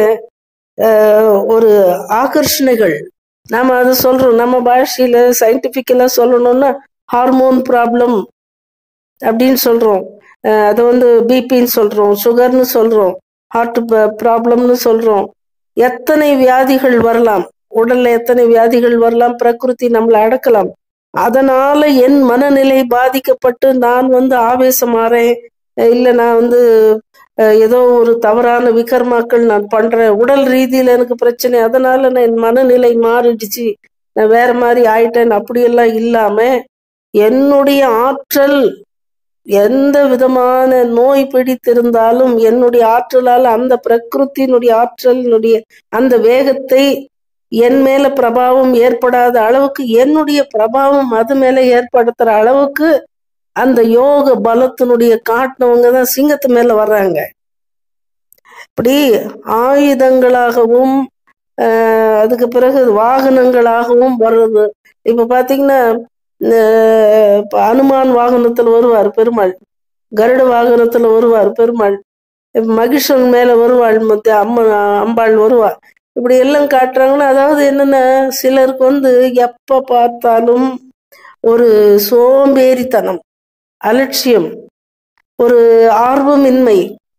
S1: ஒரு ஆகர்ஷணைகள் நாம அதை சொல்றோம். நம்ம பாஷையில சயின்டிபிக்கலா சொல்லணும்னா ஹார்மோன் ப்ராப்ளம் அப்படின்னு சொல்றோம். அதை வந்து பிபின்னு சொல்றோம், சுகர்னு சொல்றோம், ஹார்ட் ப்ராப்ளம்னு சொல்றோம். எத்தனை வியாதிகள் வரலாம், உடல்ல எத்தனை வியாதிகள் வரலாம், பிரகிருதி நம்மளை அடக்கலாம். அதனால என் மனநிலை பாதிக்கப்பட்டு நான் வந்து ஆவேசமாறேன், இல்லை நான் வந்து ஏதோ ஒரு தவறான விகர்மாக்கள் நான் பண்றேன், உடல் ரீதியில எனக்கு பிரச்சனை, அதனால நான் என் மனநிலை மாறிடுச்சு, நான் வேற மாதிரி ஆயிட்டேன் அப்படியெல்லாம் இல்லாம என்னுடைய ஆற்றல் எந்த விதமான நோய் பிடித்திருந்தாலும் என்னுடைய ஆற்றலால் அந்த பிரகிருத்தினுடைய ஆற்றலினுடைய அந்த வேகத்தை என் மேல பிரபாவம் ஏற்படாத அளவுக்கு என்னுடைய பிரபாவம் அது மேல ஏற்படுத்துற அளவுக்கு அந்த யோக பலத்தினுடைய காட்டினவங்க தான் சிங்கத்து மேல வர்றாங்க. இப்படி ஆயுதங்களாகவும் ஆஹ் அதுக்கு பிறகு வாகனங்களாகவும் வர்றது. இப்ப பாத்தீங்கன்னா அனுமான் வாகனத்துல வருவார் பெருமாள், கருட வாகனத்துல வருவார் பெருமாள், மகிஷன் மேல வருவாள், மத்திய அம்ம அம்பாள் வருவா. இப்படி எல்லாம் காட்டுறாங்கன்னா அதாவது என்னன்னா சிலருக்கு வந்து எப்ப பார்த்தாலும் ஒரு சோம்பேறித்தனம், அலட்சியம், ஒரு ஆர்வமின்மை,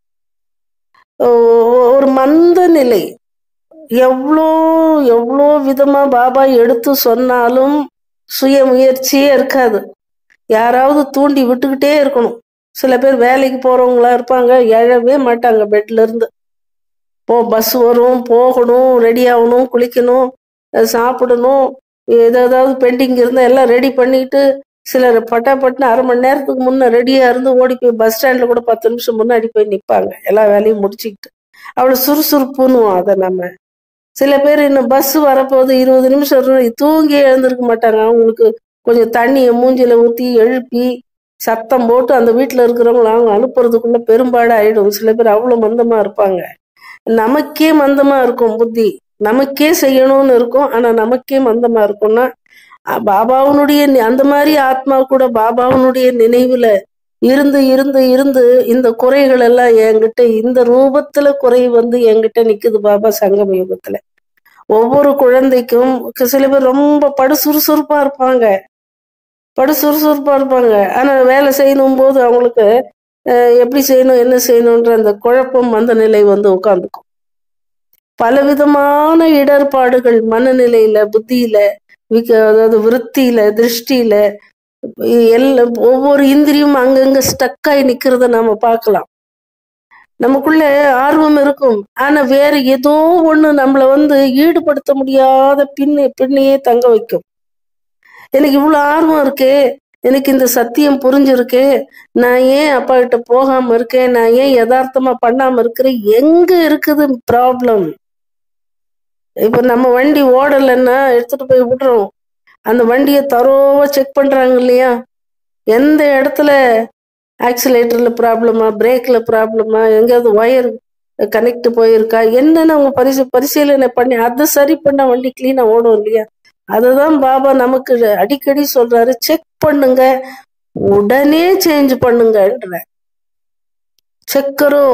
S1: ஒரு மந்த நிலை. எவ்வளோ எவ்வளோ விதமா பாபா எடுத்து சொன்னாலும் சுய முயற்சியே இருக்காது. யாராவது தூண்டி விட்டுக்கிட்டே இருக்கணும். சில பேர் வேலைக்கு போறவங்களா இருப்பாங்க, எழவே மாட்டாங்க பெட்ல இருந்து. போ பஸ் வரும், போகணும், ரெடி ஆகணும், குளிக்கணும், சாப்பிடணும், ஏதாவது பெண்டிங் இருந்தால் எல்லாம் ரெடி பண்ணிட்டு சிலர் பட்டா பட்டுன்னு அரை மணி நேரத்துக்கு முன்னே ரெடியா இருந்து ஓடி போய் பஸ் ஸ்டாண்ட்ல கூட பத்து நிமிஷம் முன்னாடி போய் நிற்பாங்க எல்லா வேலையும் முடிச்சுக்கிட்டு. அவ்வளவு சுறுசுறுப்புன்னுவோம் அதை நம்ம. சில பேர் இன்னும் பஸ் வரப்போது இருபது நிமிஷம் தூங்கி எழுந்திருக்க மாட்டாங்க. அவங்களுக்கு கொஞ்சம் தண்ணியை மூஞ்சில ஊற்றி எழுப்பி சத்தம் போட்டு அந்த வீட்டில் இருக்கிறவங்கள அவங்க அனுப்புறதுக்குள்ள பெரும்பாடு ஆயிடும். சில பேர் அவ்வளோ மந்தமா இருப்பாங்க. நமக்கே மந்தமா இருக்கும் புத்தி, நமக்கே செய்யணும்னு இருக்கும், ஆனா நமக்கே மந்தமா இருக்கும்னா பாபாவுனுடைய அந்த மாதிரி ஆத்மா கூட பாபாவுனுடைய நினைவுல இருந்து இருந்து இருந்து இந்த குறைகள் எல்லாம் என்கிட்ட இந்த ரூபத்துல குறை வந்து என்கிட்ட நிக்குது பாபா சங்கம யுகத்துல. ஒவ்வொரு குழந்தைக்கும் சில பேர் ரொம்ப படு சுறுசுறுப்பா இருப்பாங்க, படு சுறுசுறுப்பா இருப்பாங்க. ஆனா வேலை செய்யணும் போது அவங்களுக்கு எப்படி செய்யணும் என்ன செய்யணும்ன்ற அந்த குழப்பம் அந்த நிலை வந்து உட்கார்ந்துக்கும். பலவிதமான இடர்பாடுகள் மனநிலையில, புத்தியில, அதாவது விருத்தியில, திருஷ்டியில, எல்லா ஒவ்வொரு இந்திரியும் அங்கங்க ஸ்டக்காய் நிக்கிறத நாம பார்க்கலாம். நமக்குள்ள ஆர்வம் இருக்கும், ஆனா வேற ஏதோ ஒண்ணு நம்மள வந்து ஈடுபடுத்த முடியாத பின்ன பின்னையே தங்க வைக்கும். எனக்கு இவ்வளவு ஆர்வம் இருக்கே, எனக்கு இந்த சத்தியம் புரிஞ்சிருக்கு, நான் ஏன் அப்பா கிட்ட போகாம இருக்கேன், நான் ஏன் யதார்த்தமா பண்ணாம இருக்கிறேன், எங்க இருக்குது ப்ராப்ளம்? இப்ப நம்ம வண்டி ஓடலைன்னா எடுத்துட்டு போய் விடுறோம், அந்த வண்டியை தரோவா செக் பண்றாங்க இல்லையா? எந்த இடத்துல ஆக்சிலேட்டர்ல ப்ராப்ளமா, பிரேக்ல ப்ராப்ளமா, எங்கேயாவது ஒயர் கனெக்ட் போயிருக்கா, என்னன்னு அவங்க பரிசு பரிசீலனை பண்ணி அதை சரி பண்ண வண்டி கிளீனா ஓடும் இல்லையா? அதுதான் பாபா நமக்கு அடிக்கடி சொல்றாரு, செக் பண்ணுங்க, உடனே சேஞ்ச் பண்ணுங்கன்ற. செக் கரோ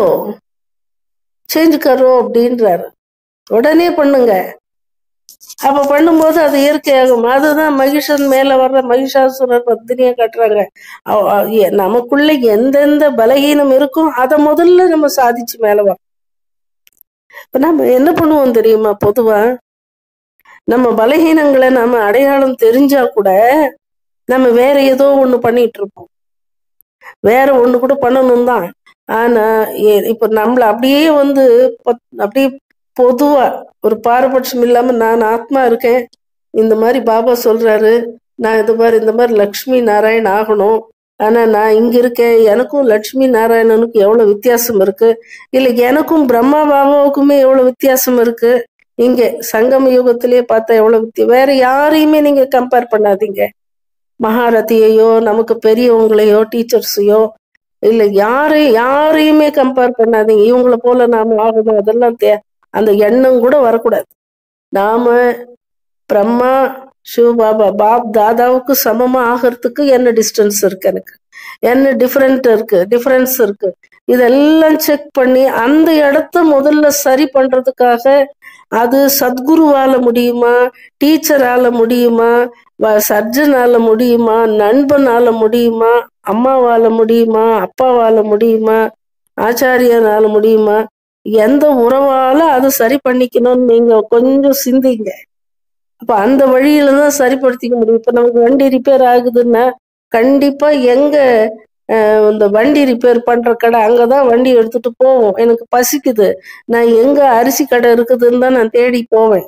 S1: சேஞ்ச் கரோ அப்படின்றாரு. உடனே பண்ணுங்க. அப்ப பண்ணும்போது அது இயற்கையாகும். அதுதான் மகிஷன் மேல வர்ற மகிஷாசுரர் பத்தினியா காட்டுறாங்க. நமக்குள்ள எந்தெந்த பலகீனம் இருக்கும் அதை முதல்ல நம்ம சாதிச்சு மேல வரோம். இப்ப நம்ம என்ன பண்ணுவோம் தெரியுமா? பொதுவா நம்ம பலகீனங்களை நம்ம அடையாளம் தெரிஞ்சா கூட நம்ம வேற ஏதோ ஒண்ணு பண்ணிட்டு இருப்போம். வேற ஒண்ணு கூட பண்ணணும் தான். ஆனா இப்ப நம்மள அப்படியே வந்து அப்படியே பொதுவா ஒரு பாரபட்சம் இல்லாம நான் ஆத்மா இருக்கேன், இந்த மாதிரி பாபா சொல்றாரு, நான் இது மாதிரி இந்த மாதிரி லட்சுமி நாராயண் ஆகணும், ஆனா நான் இங்க இருக்கேன், எனக்கும் லட்சுமி நாராயணனுக்கு எவ்வளவு வித்தியாசம் இருக்கு, இல்ல எனக்கும் பிரம்மா பாபாவுக்குமே எவ்வளவு வித்தியாசம் இருக்கு, இங்க சங்கம யுகத்திலேயே பார்த்தா எவ்வளவு வித்தியா வேற யாரையுமே நீங்க கம்பேர் பண்ணாதீங்க. மகாரதியையோ நமக்கு பெரியவங்களையோ டீச்சர்ஸையோ இல்ல யாரு யாரையுமே கம்பேர் பண்ணாதீங்க. இவங்கள போல நாம ஆகணும், அதெல்லாம் தே அந்த எண்ணம் கூட வரக்கூடாது. நாம பிரம்மா சிவபாபா பாப் தாதாவுக்கு சமமா ஆகிறதுக்கு என்ன டிஸ்டன்ஸ் இருக்கு, எனக்கு என்ன டிஃபரெண்ட் இருக்கு, டிஃபரன்ஸ் இருக்கு, இதெல்லாம் செக் பண்ணி அந்த இடத்த முதல்ல சரி பண்றதுக்காக அது சத்குருவால முடியுமா, டீச்சரால முடியுமா, சர்ஜனால முடியுமா, நண்பனால முடியுமா, அம்மாவால முடியுமா, அப்பாவால முடியுமா, ஆச்சாரியனால முடியுமா, எந்த உறவால அதை சரி பண்ணிக்கணும்னு நீங்க கொஞ்சம் சிந்திங்க. அப்ப அந்த வழியில தான் சரிப்படுத்திக்க முடியும். இப்ப நமக்கு வண்டி ரிப்பேர் ஆகுதுன்னா கண்டிப்பா எங்க இந்த வண்டி ரிப்பேர் பண்ற கடை அங்கதான் வண்டி எடுத்துட்டு போவோம். எனக்கு பசிக்குது, நான் எங்க அரிசி கடை இருக்குதுன்னு தான் நான் தேடி போவேன்.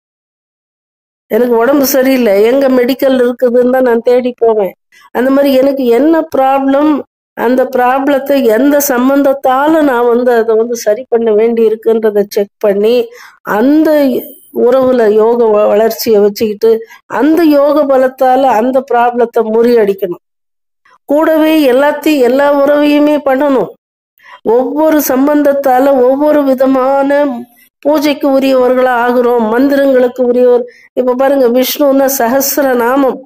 S1: எனக்கு உடம்பு சரியில்லை, எங்க மெடிக்கல் இருக்குதுன்னு தான் நான் தேடி போவேன். அந்த மாதிரி எனக்கு என்ன ப்ராப்ளம், அந்த ப்ராப்ளத்தை எந்த சம்பந்தத்தால நான் வந்து அதை வந்து சரி பண்ண வேண்டி இருக்குன்றத செக் பண்ணி அந்த உறவுல யோக வளர்ச்சியை வச்சுக்கிட்டு அந்த யோக பலத்தால அந்த ப்ராப்ளத்தை முறியடிக்கணும். கூடவே எல்லாத்தையும் எல்லா உறவையுமே பண்ணணும். ஒவ்வொரு சம்பந்தத்தால ஒவ்வொரு விதமான பூஜைக்கு உரியவர்களா ஆகிறோம், மந்திரங்களுக்கு உரியவர். இப்ப பாருங்க, விஷ்ணுன்னா சஹஸ்ர நாமம்,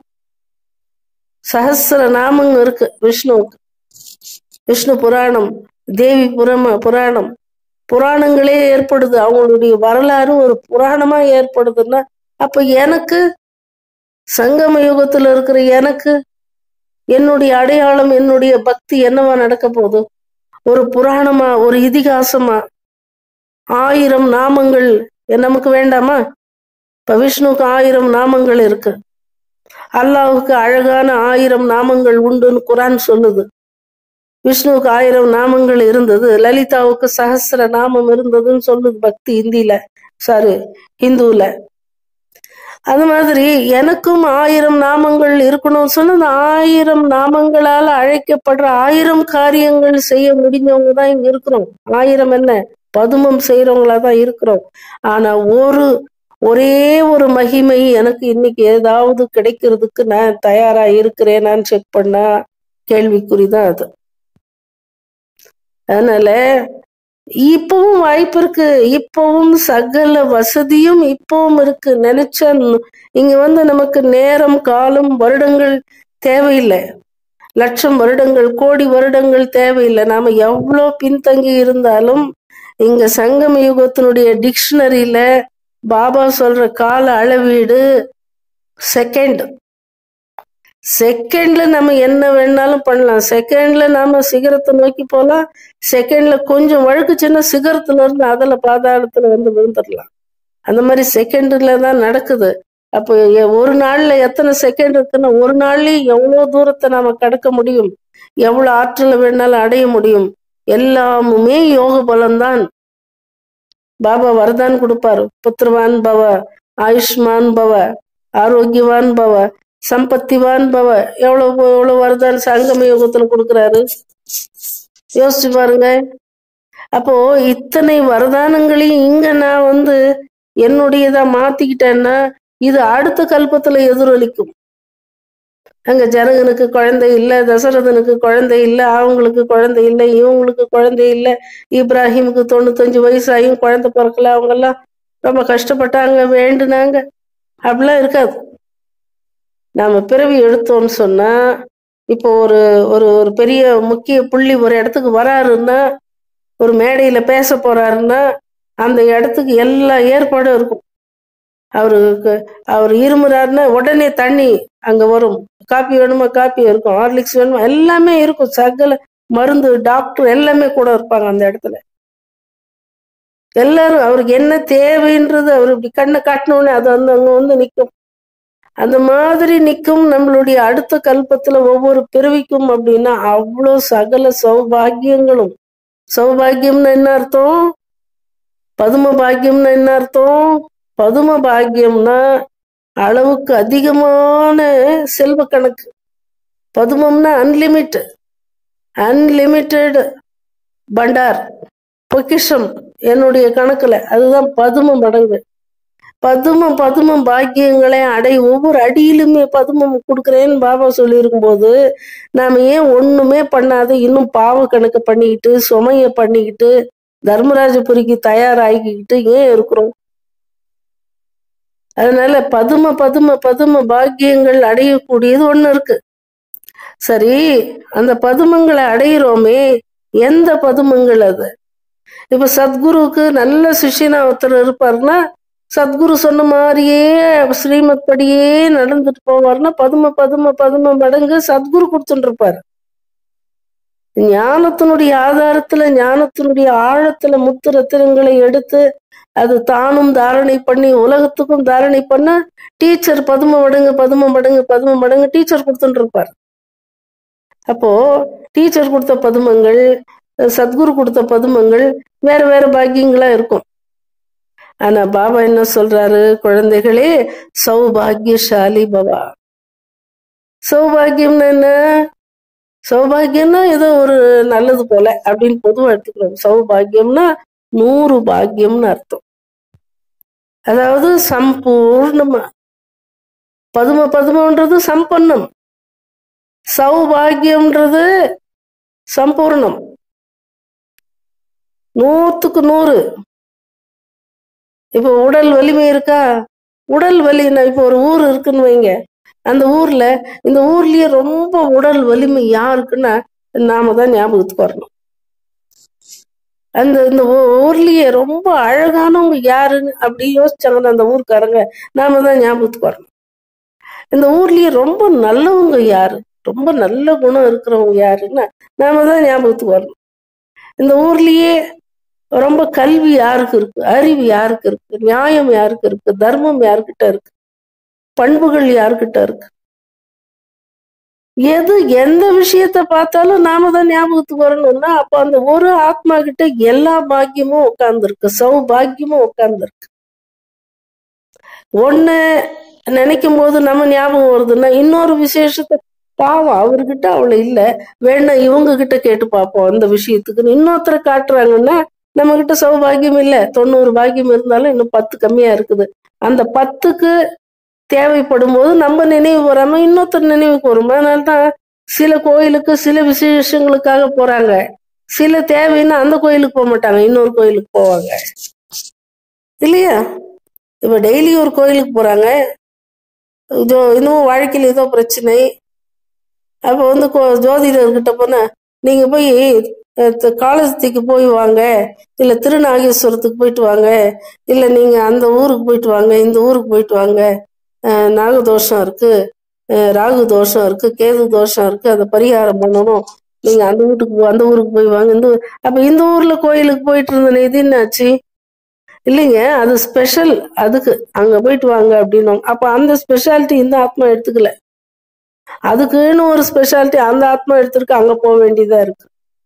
S1: சஹஸ்ர நாமங்க இருக்கு விஷ்ணுவுக்கு. விஷ்ணு புராணம், தேவி புரம புராணம், புராணங்களே ஏற்படுது. அவங்களுடைய வரலாறு ஒரு புராணமா ஏற்படுதுன்னா அப்ப எனக்கு சங்கம யுகத்துல இருக்கிற எனக்கு என்னுடைய அடையாளம், என்னுடைய பக்தி என்னவா நடக்க போகுது? ஒரு புராணமா, ஒரு இதிகாசமா, ஆயிரம் நாமங்கள் நமக்கு வேண்டாமா? இப்ப விஷ்ணுக்கு ஆயிரம் நாமங்கள் இருக்கு, அல்லாஹுக்கு அழகான ஆயிரம் நாமங்கள் உண்டுன்னு குரான் சொல்லுது. விஷ்ணுவுக்கு ஆயிரம் நாமங்கள் இருந்தது, லலிதாவுக்கு சஹஸ்ர நாமம் இருந்ததுன்னு சொல்லுது பக்தி இந்தியில, சாரி ஹிந்துல. அது மாதிரி எனக்கும் ஆயிரம் நாமங்கள் இருக்கணும்னு சொன்னா அந்த ஆயிரம் நாமங்களால அழைக்கப்படுற ஆயிரம் காரியங்கள் செய்ய முடிஞ்சவங்க தான் இங்க இருக்கிறோம். ஆயிரம் என்ன, பதுமம் செய்யறவங்களா தான் இருக்கிறோம். ஆனா ஒரு ஒரே ஒரு மகிமை எனக்கு இன்னைக்கு ஏதாவது கிடைக்கிறதுக்கு நான் தயாரா இருக்கிறேன் நான் செக் பண்ணா கேள்விக்குறிதான் அது. அதனால இப்பவும் வாய்ப்பு இருக்கு, இப்பவும் சகல வசதியும் இப்பவும் இருக்கு. நினைச்சா இங்க வந்து நமக்கு நேரம் காலம் வருடங்கள் தேவையில்லை, லட்சம் வருடங்கள் கோடி வருடங்கள் தேவையில்லை. நாம எவ்வளோ பின்தங்கி இருந்தாலும் இங்க சங்கம யுகத்தினுடைய டிக்ஷனரியில பாபா சொல்ற கால அளவீடு செகண்ட். செகண்ட்ல நம்ம என்ன வேணாலும் பண்ணலாம். செகண்ட்ல நாம சிகரத்தை நோக்கி போலாம், செகண்ட்ல கொஞ்சம் வழுக்குச்சுன்னா சிகரத்துல இருந்து அதுல பாதாளத்துல வந்து விழுந்துடலாம். அந்த மாதிரி செகண்ட்ல தான் நடக்குது. அப்போ ஒரு நாள்ல எத்தனை செகண்ட் இருக்குன்னா ஒரு நாள்லயும் எவ்வளவு தூரத்தை நாம கடக்க முடியும், எவ்வளவு ஆற்றல வேணாலும் அடைய முடியும். எல்லாமுமே யோக பலம்தான். பாபா வரதான் கொடுப்பாரு, புத்திரவான் பவ, ஆயுஷ்மான் பவ, ஆரோக்கியவான் பவ, சம்பத்திவான் பவ, எவ்வளவு எவ்வளவு வரதான் சங்கம யோகத்துல கொடுக்குறாரு, யோசிச்சு பாருங்க. அப்போ இத்தனை வரதானங்களையும் இங்க நான் வந்து என்னுடையதா மாத்திக்கிட்டேன்னா இது அடுத்த கல்பத்துல எதிரொலிக்கும். அங்க ஜனகனுக்கு குழந்தை இல்லை, தசரதனுக்கு குழந்தை இல்லை, அவங்களுக்கு குழந்தை இல்லை, இவங்களுக்கு குழந்தை இல்லை, இப்ராஹிமுக்கு தொண்ணூத்தஞ்சு வயசாயும் குழந்தை பிறக்கல, அவங்க எல்லாம் ரொம்ப கஷ்டப்பட்டாங்க, வேண்டுனாங்க. அப்படிலாம் இருக்காது. நாம பிறவி எடுத்தோம்னு சொன்னா, இப்போ ஒரு ஒரு ஒரு பெரிய முக்கிய புள்ளி ஒரு இடத்துக்கு வராருன்னா, ஒரு மேடையில பேச போறாருன்னா அந்த இடத்துக்கு எல்லா ஏற்பாடும் இருக்கும். அவருக்கு அவர் இருமுறாருன்னா உடனே தண்ணி அங்க வரும், காப்பி வேணுமா காப்பி இருக்கும், ஹார்லிக்ஸ் வேணுமா எல்லாமே இருக்கும், சகல மருந்து டாக்டர் எல்லாமே கூட இருப்பாங்க அந்த இடத்துல. எல்லாரும் அவருக்கு என்ன தேவைன்றது அவர் இப்படி கண்ணை காட்டினோடனே அது வந்து அங்க வந்து நிற்கும். அந்த மாதிரி நிற்கும் நம்மளுடைய அடுத்த கல்பத்துல ஒவ்வொரு பிறவிக்கும். அப்படின்னா அவ்வளோ சகல சௌபாகியங்களும். சௌபாகியம்னு என்ன அர்த்தம்? பதும பாக்கியம்னா என்ன அர்த்தம்? பதும பாக்கியம்னா அளவுக்கு அதிகமான செல்வ கணக்கு. பதுமம்னா அன்லிமிட்டட், அன்லிமிட்டெட் பண்டார், பொக்கிஷம் என்னுடைய கணக்குல, அதுதான் பதும மடங்கு. பதும பதும பாக்கியங்களை அடை ஒவ்வொரு அடியிலுமே பதுமம் கொடுக்குறேன்னு பாபா சொல்லியிருக்கும் போது நாம ஏன் ஒண்ணுமே பண்ணாது இன்னும் பாவ கணக்கு பண்ணிக்கிட்டு சுமைய பண்ணிக்கிட்டு தர்மராஜபுரிக்கு தயாராகிக்கிட்டு ஏன் இருக்கிறோம்? அதனால பதும பதும பதும பாக்கியங்கள் அடையக்கூடியது ஒண்ணு இருக்கு. சரி, அந்த பதுமங்களை அடையிறோமே, எந்த பதுமங்கள் அது? இப்ப சத்குருவுக்கு நல்ல சிஷியனா ஒருத்தர் இருப்பாருன்னா சத்குரு சொன்ன மாதிரியே ஸ்ரீமத் படியே நடந்துட்டு போவார்னா பதும பதும பதும மடங்கு சத்குரு கொடுத்துட்டு இருப்பாரு. ஞானத்தினுடைய ஆதாரத்துல ஞானத்தினுடைய ஆழத்துல முத்து ரத்தினங்களை எடுத்து அது தானும் தாரணை பண்ணி உலகத்துக்கும் தாரணை பண்ண டீச்சர் பதும மடங்கு பதும மடங்கு பதும மடங்கு டீச்சர் கொடுத்துட்டு இருப்பார். அப்போ டீச்சர் கொடுத்த பதுமங்கள், சத்குரு கொடுத்த பதுமங்கள் வேற வேற பாக்கியங்களா இருக்கும். ஆனா பாபா என்ன சொல்றாரு, குழந்தைகளே சௌபாகியசாலி பவா. சௌபாகியம்னா என்ன? சௌபாகியம்னா ஏதோ ஒரு நல்லது போல அப்படின்னு பொதுவா எடுத்துக்கிறோம். சௌபாகியம்னா நூறு பாக்கியம்னு அர்த்தம். அதாவது சம்பூர்ணமா. பதும பதுமன்றது சம்பன்னம், சௌபாகியம்ன்றது சம்பூர்ணம், நூத்துக்கு நூறு. இப்போ உடல் வலிமை இருக்கா? உடல் வலிமை, இப்போ ஒரு ஊர் இருக்குன்னு வைங்க, அந்த ஊர்ல இந்த ஊர்லயே ரொம்ப உடல் வலிமை யாருக்குன்னா நாம தான் ஞாபகத்துக்கு வரணும். அந்த இந்த ஊர்லயே ரொம்ப அழகானவங்க யாருன்னு அப்படி யோசிச்சாங்கன்னா அந்த ஊருக்காரங்க நாம தான் ஞாபகத்துக்கு வரணும். இந்த ஊர்லயே ரொம்ப நல்லவங்க யாரு, ரொம்ப நல்ல குணம் இருக்கிறவங்க யாருன்னா நாம தான் ஞாபகத்துக்கு வரணும். இந்த ஊர்லயே ரொம்ப கல்வி யாருக்கு இருக்கு, அறிவு யாருக்கு இருக்கு, நியாயம் யாருக்கு இருக்கு, தர்மம் யாருக்கிட்ட இருக்கு, பண்புகள் யாருக்கிட்ட இருக்கு, எது எந்த விஷயத்த பார்த்தாலும் நாம தான் ஞாபகத்துக்கு வரணும்னா அப்ப அந்த ஒரு ஆத்மா கிட்ட எல்லா பாக்கியமும் உட்கார்ந்துருக்கு, சௌபாக்கியமும் உட்கார்ந்துருக்கு. ஒண்ணு நினைக்கும் போது நம்ம ஞாபகம் வருதுன்னா இன்னொரு விசேஷத்தை பாவம் அவர்கிட்ட அவ்வளவு இல்ல, வேணா இவங்க கிட்ட கேட்டு பார்ப்போம் அந்த விஷயத்துக்குன்னு இன்னொருத்தரை காட்டுறாங்கன்னா நம்ம கிட்ட சௌபாகியம் இல்ல, தொண்ணூறு பாக்கியம் இருந்தாலும் இன்னும் பத்து கம்மியா இருக்குது. அந்த பத்துக்கு தேவைப்படும் போது நம்ம நினைவு வராம இன்னொருத்தர் நினைவுக்கு வரும். அதனால்தான் சில கோயிலுக்கு சில விசேஷங்களுக்காக போறாங்க, சில தேவைன்னா அந்த கோயிலுக்கு போக மாட்டாங்க, இன்னொரு கோயிலுக்கு போவாங்க இல்லையா? இப்ப டெய்லி ஒரு கோயிலுக்கு போறாங்க, இதோ இன்னும் வாழ்க்கையில் ஏதோ பிரச்சனை, அப்ப வந்து ஜோதிடர்கிட்ட போனா நீங்க போய் காலஹஸ்திக்கு போய் வாங்க, இல்ல திருநாகேஸ்வரத்துக்கு போயிட்டு வாங்க, இல்ல நீங்க அந்த ஊருக்கு போயிட்டு வாங்க, இந்த ஊருக்கு போயிட்டு வாங்க, நாக தோஷம் இருக்கு, ராகு தோஷம் இருக்கு, கேது தோஷம் இருக்கு, அதை பரிகாரம் பண்ணணும், நீங்க அந்த வீட்டுக்கு அந்த ஊருக்கு போய் வாங்க. இந்த அப்ப இந்த ஊர்ல கோயிலுக்கு போயிட்டு இருந்தேன், இது என்னாச்சு? இல்லைங்க, அது ஸ்பெஷல், அதுக்கு அங்க போயிட்டு வாங்க அப்படின்னும். அப்ப அந்த ஸ்பெஷாலிட்டி இந்த ஆத்மா எடுத்துக்கல, அதுக்குன்னு ஒரு ஸ்பெஷாலிட்டி அந்த ஆத்மா எடுத்துருக்கு, அங்க போக வேண்டியதா இருக்கு.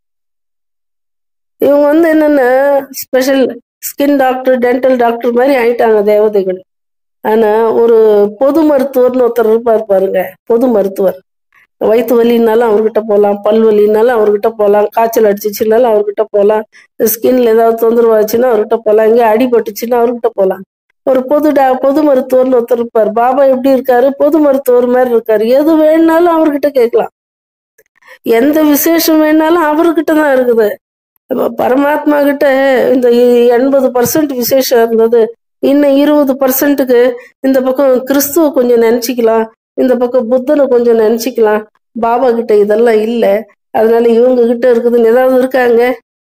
S1: இவங்க வந்து என்னன்னா special skin doctor, dental doctor மாதிரி ஆயிட்டாங்க தேவதைகள். ஆனா ஒரு பொது மருத்துவர்னு ஒருத்தர் இருப்பார் பாருங்க. பொது மருத்துவர் வயிற்று வலினாலும் அவர்கிட்ட போகலாம், பல் வலினாலும் அவர்கிட்ட போகலாம், காய்ச்சல் அடிச்சிச்சுனாலும் அவர்கிட்ட போகலாம், ஸ்கின்ல ஏதாவது தொந்தரவு ஆச்சுன்னா அவர்கிட்ட போகலாம், இங்கே அடிபட்டுச்சுன்னா அவர்கிட்ட போகலாம். ஒரு பொது டா பொது மருத்துவர்னு ஒருத்தர் இருப்பார். பாபா எப்படி இருக்காரு? பொது மருத்துவர் மாதிரி இருக்காரு. எது வேணுனாலும் அவர்கிட்ட கேட்கலாம், எந்த விசேஷம் வேணாலும் அவர்கிட்ட தான் இருக்குது. பரமாத்மா கிட்ட இந்த எண்பது பர்சன்ட் விசேஷம் இருந்தது, இன்னும் இருபது பர்சன்ட்டுக்கு இந்த பக்கம் கிறிஸ்துவ கொஞ்சம் நினைச்சுக்கலாம், இந்த பக்கம் புத்தனை கொஞ்சம் நினைச்சுக்கலாம். பாபா கிட்ட இதெல்லாம் இல்லை, அதனால இவங்க கிட்ட இருக்குதுன்னு ஏதாவது இருக்காங்க?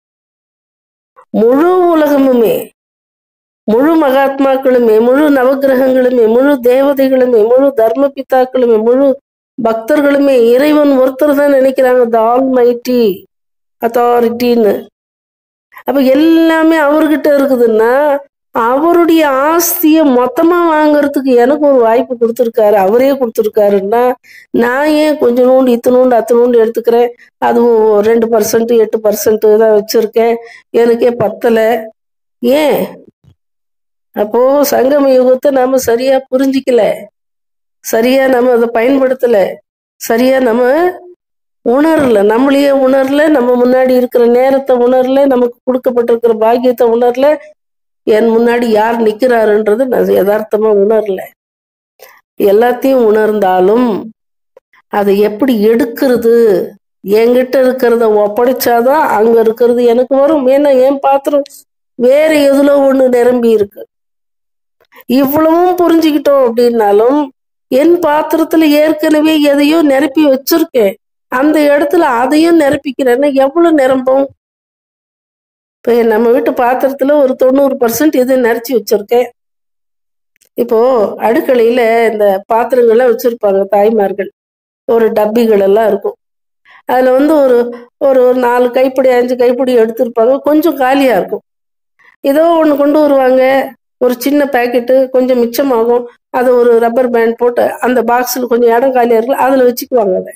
S1: முழு உலகமுமே, முழு மகாத்மாக்களுமே, முழு நவகிரகங்களுமே, முழு தேவதைகளுமே, முழு தர்ம பிதாக்களுமே, முழு பக்தர்களுமே இறைவன் ஒருத்தர் தான் நினைக்கிறாங்க, த ஆல்மைட்டி அத்தாரிட்டின்னு. அப்ப எல்லாமே அவர்கிட்ட இருக்குதுன்னா அவருடைய ஆஸ்திய மொத்தமா வாங்கறதுக்கு எனக்கு ஒரு வாய்ப்பு கொடுத்துருக்காரு, அவரே கொடுத்துருக்காருன்னா நான் ஏன் கொஞ்சம் நோண்டு இத்தனோண்டு அத்தனோண்டு எடுத்துக்கிறேன்? அதுவும் ரெண்டு பர்சன்ட் எட்டு பர்சன்ட் தான் வச்சிருக்கேன், எனக்கே பத்தலை. ஏன்? அப்போ சங்கம யுகத்தை நாம சரியா புரிஞ்சிக்கல, சரியா நம்ம அதை பயன்படுத்தல, சரியா நம்ம உணரல, நம்மளையே உணரல, நம்ம முன்னாடி இருக்கிற நேரத்தை உணரல, நமக்கு கொடுக்கப்பட்டிருக்கிற பாக்கியத்தை உணரல, என் முன்னாடி யார் நிக்கிறாருன்றது நான் யதார்த்தமா உணரல. எல்லாத்தையும் உணர்ந்தாலும் அதை எப்படி எடுக்கிறது? என்கிட்ட இருக்கிறத ஒப்படைச்சாதான் அங்க இருக்கிறது எனக்கு வரும். ஏன்னா என் பாத்திரம் வேற எதுல ஒண்ணு நிரம்பி இருக்கு. இவ்வளவும் புரிஞ்சுக்கிட்டோம் அப்படின்னாலும் என் பாத்திரத்துல ஏற்கனவே எதையோ நிரப்பி வச்சிருக்கேன், அந்த இடத்துல அதையும் நிரப்பிக்கிறேன்னா எவ்வளவு நிரம்பும்? இப்போ நம்ம வீட்டு பாத்திரத்துல ஒரு தொண்ணூறு பர்சன்ட் இது நிறச்சி வச்சிருக்கேன். இப்போ அடுக்கலையில இந்த பாத்திரங்கள்லாம் வச்சிருப்பாங்க தாய்மார்கள், ஒரு டப்பிகள் எல்லாம் இருக்கும். அதுல வந்து ஒரு ஒரு நாலு கைப்பிடி அஞ்சு கைப்பிடி எடுத்திருப்பாங்க, கொஞ்சம் காலியா இருக்கும். ஏதோ ஒண்ணு கொண்டு வருவாங்க, ஒரு சின்ன பேக்கெட்டு, கொஞ்சம் மிச்சமாகும், அதை ஒரு ரப்பர் பேண்ட் போட்டு அந்த பாக்ஸ்ல கொஞ்சம் இடம் காலியா இருக்கு, அதுல வச்சுக்குவாங்க. அதை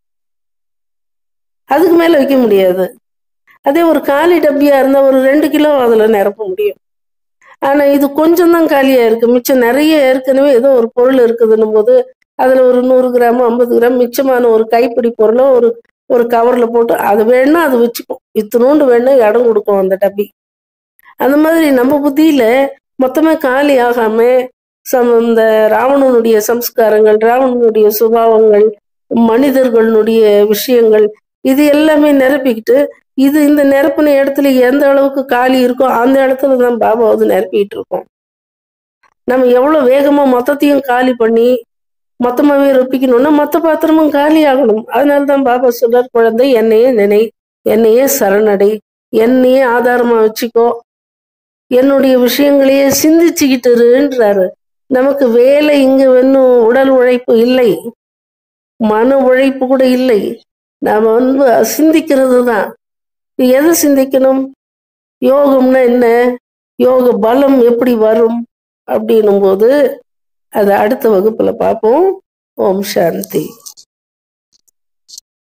S1: அதுக்கு மேல வைக்க முடியாது. அதே ஒரு காலி டப்பியா இருந்தா ஒரு ரெண்டு கிலோ அதுல நிரப்ப முடியும். ஆனா இது கொஞ்சம் தான் காலியா இருக்கு, மிச்சம் நிறைய ஏற்கனவே ஏதோ ஒரு பொருள் இருக்குதுன்னும் போது அதுல ஒரு நூறு கிராம் ஐம்பது கிராம் மிச்சமான ஒரு கைப்பிடி பொருளோ ஒரு ஒரு கவர்ல போட்டு அது வேணா அது வச்சுக்கும், இத்தினோண்டு வேணா இடம் கொடுக்கும் அந்த டப்பி. அந்த மாதிரி நம்ம புத்தியில மொத்தமா காலி ஆகாம சம் இந்த ராவணனுடைய சம்ஸ்காரங்கள், ராவணனுடைய சுபாவங்கள், மனிதர்களுடைய விஷயங்கள், இது எல்லாமே நிரப்பிக்கிட்டு இது இந்த நிரப்பின இடத்துல எந்த அளவுக்கு காலி இருக்கோ அந்த இடத்துல தான் பாபா வந்து நிரப்பிட்டு இருக்கோம். நம்ம எவ்வளவு வேகமா மொத்தத்தையும் காலி பண்ணி மொத்தமாவே ரொப்பிக்கணும்னா மொத்த பாத்திரமும் காலி ஆகணும். அதனாலதான் பாபா சொல்றார், குழந்தை என்னையே நினை, என்னையே சரணடை, என்னையே ஆதாரமா வச்சுக்கோ, என்னுடைய விஷயங்களையே சிந்திச்சுக்கிட்டுருன்றாரு. நமக்கு வேலை இங்க வேணும், உடல் உழைப்பு இல்லை, மன உழைப்பு கூட இல்லை, நாம வந்து சிந்திக்கிறது தான். எதை சிந்திக்கணும்? யோகம்னா என்ன, யோக பலம் எப்படி வரும் அப்படின்னும் போது அதை அடுத்த வகுப்புல பார்ப்போம். ஓம் சாந்தி.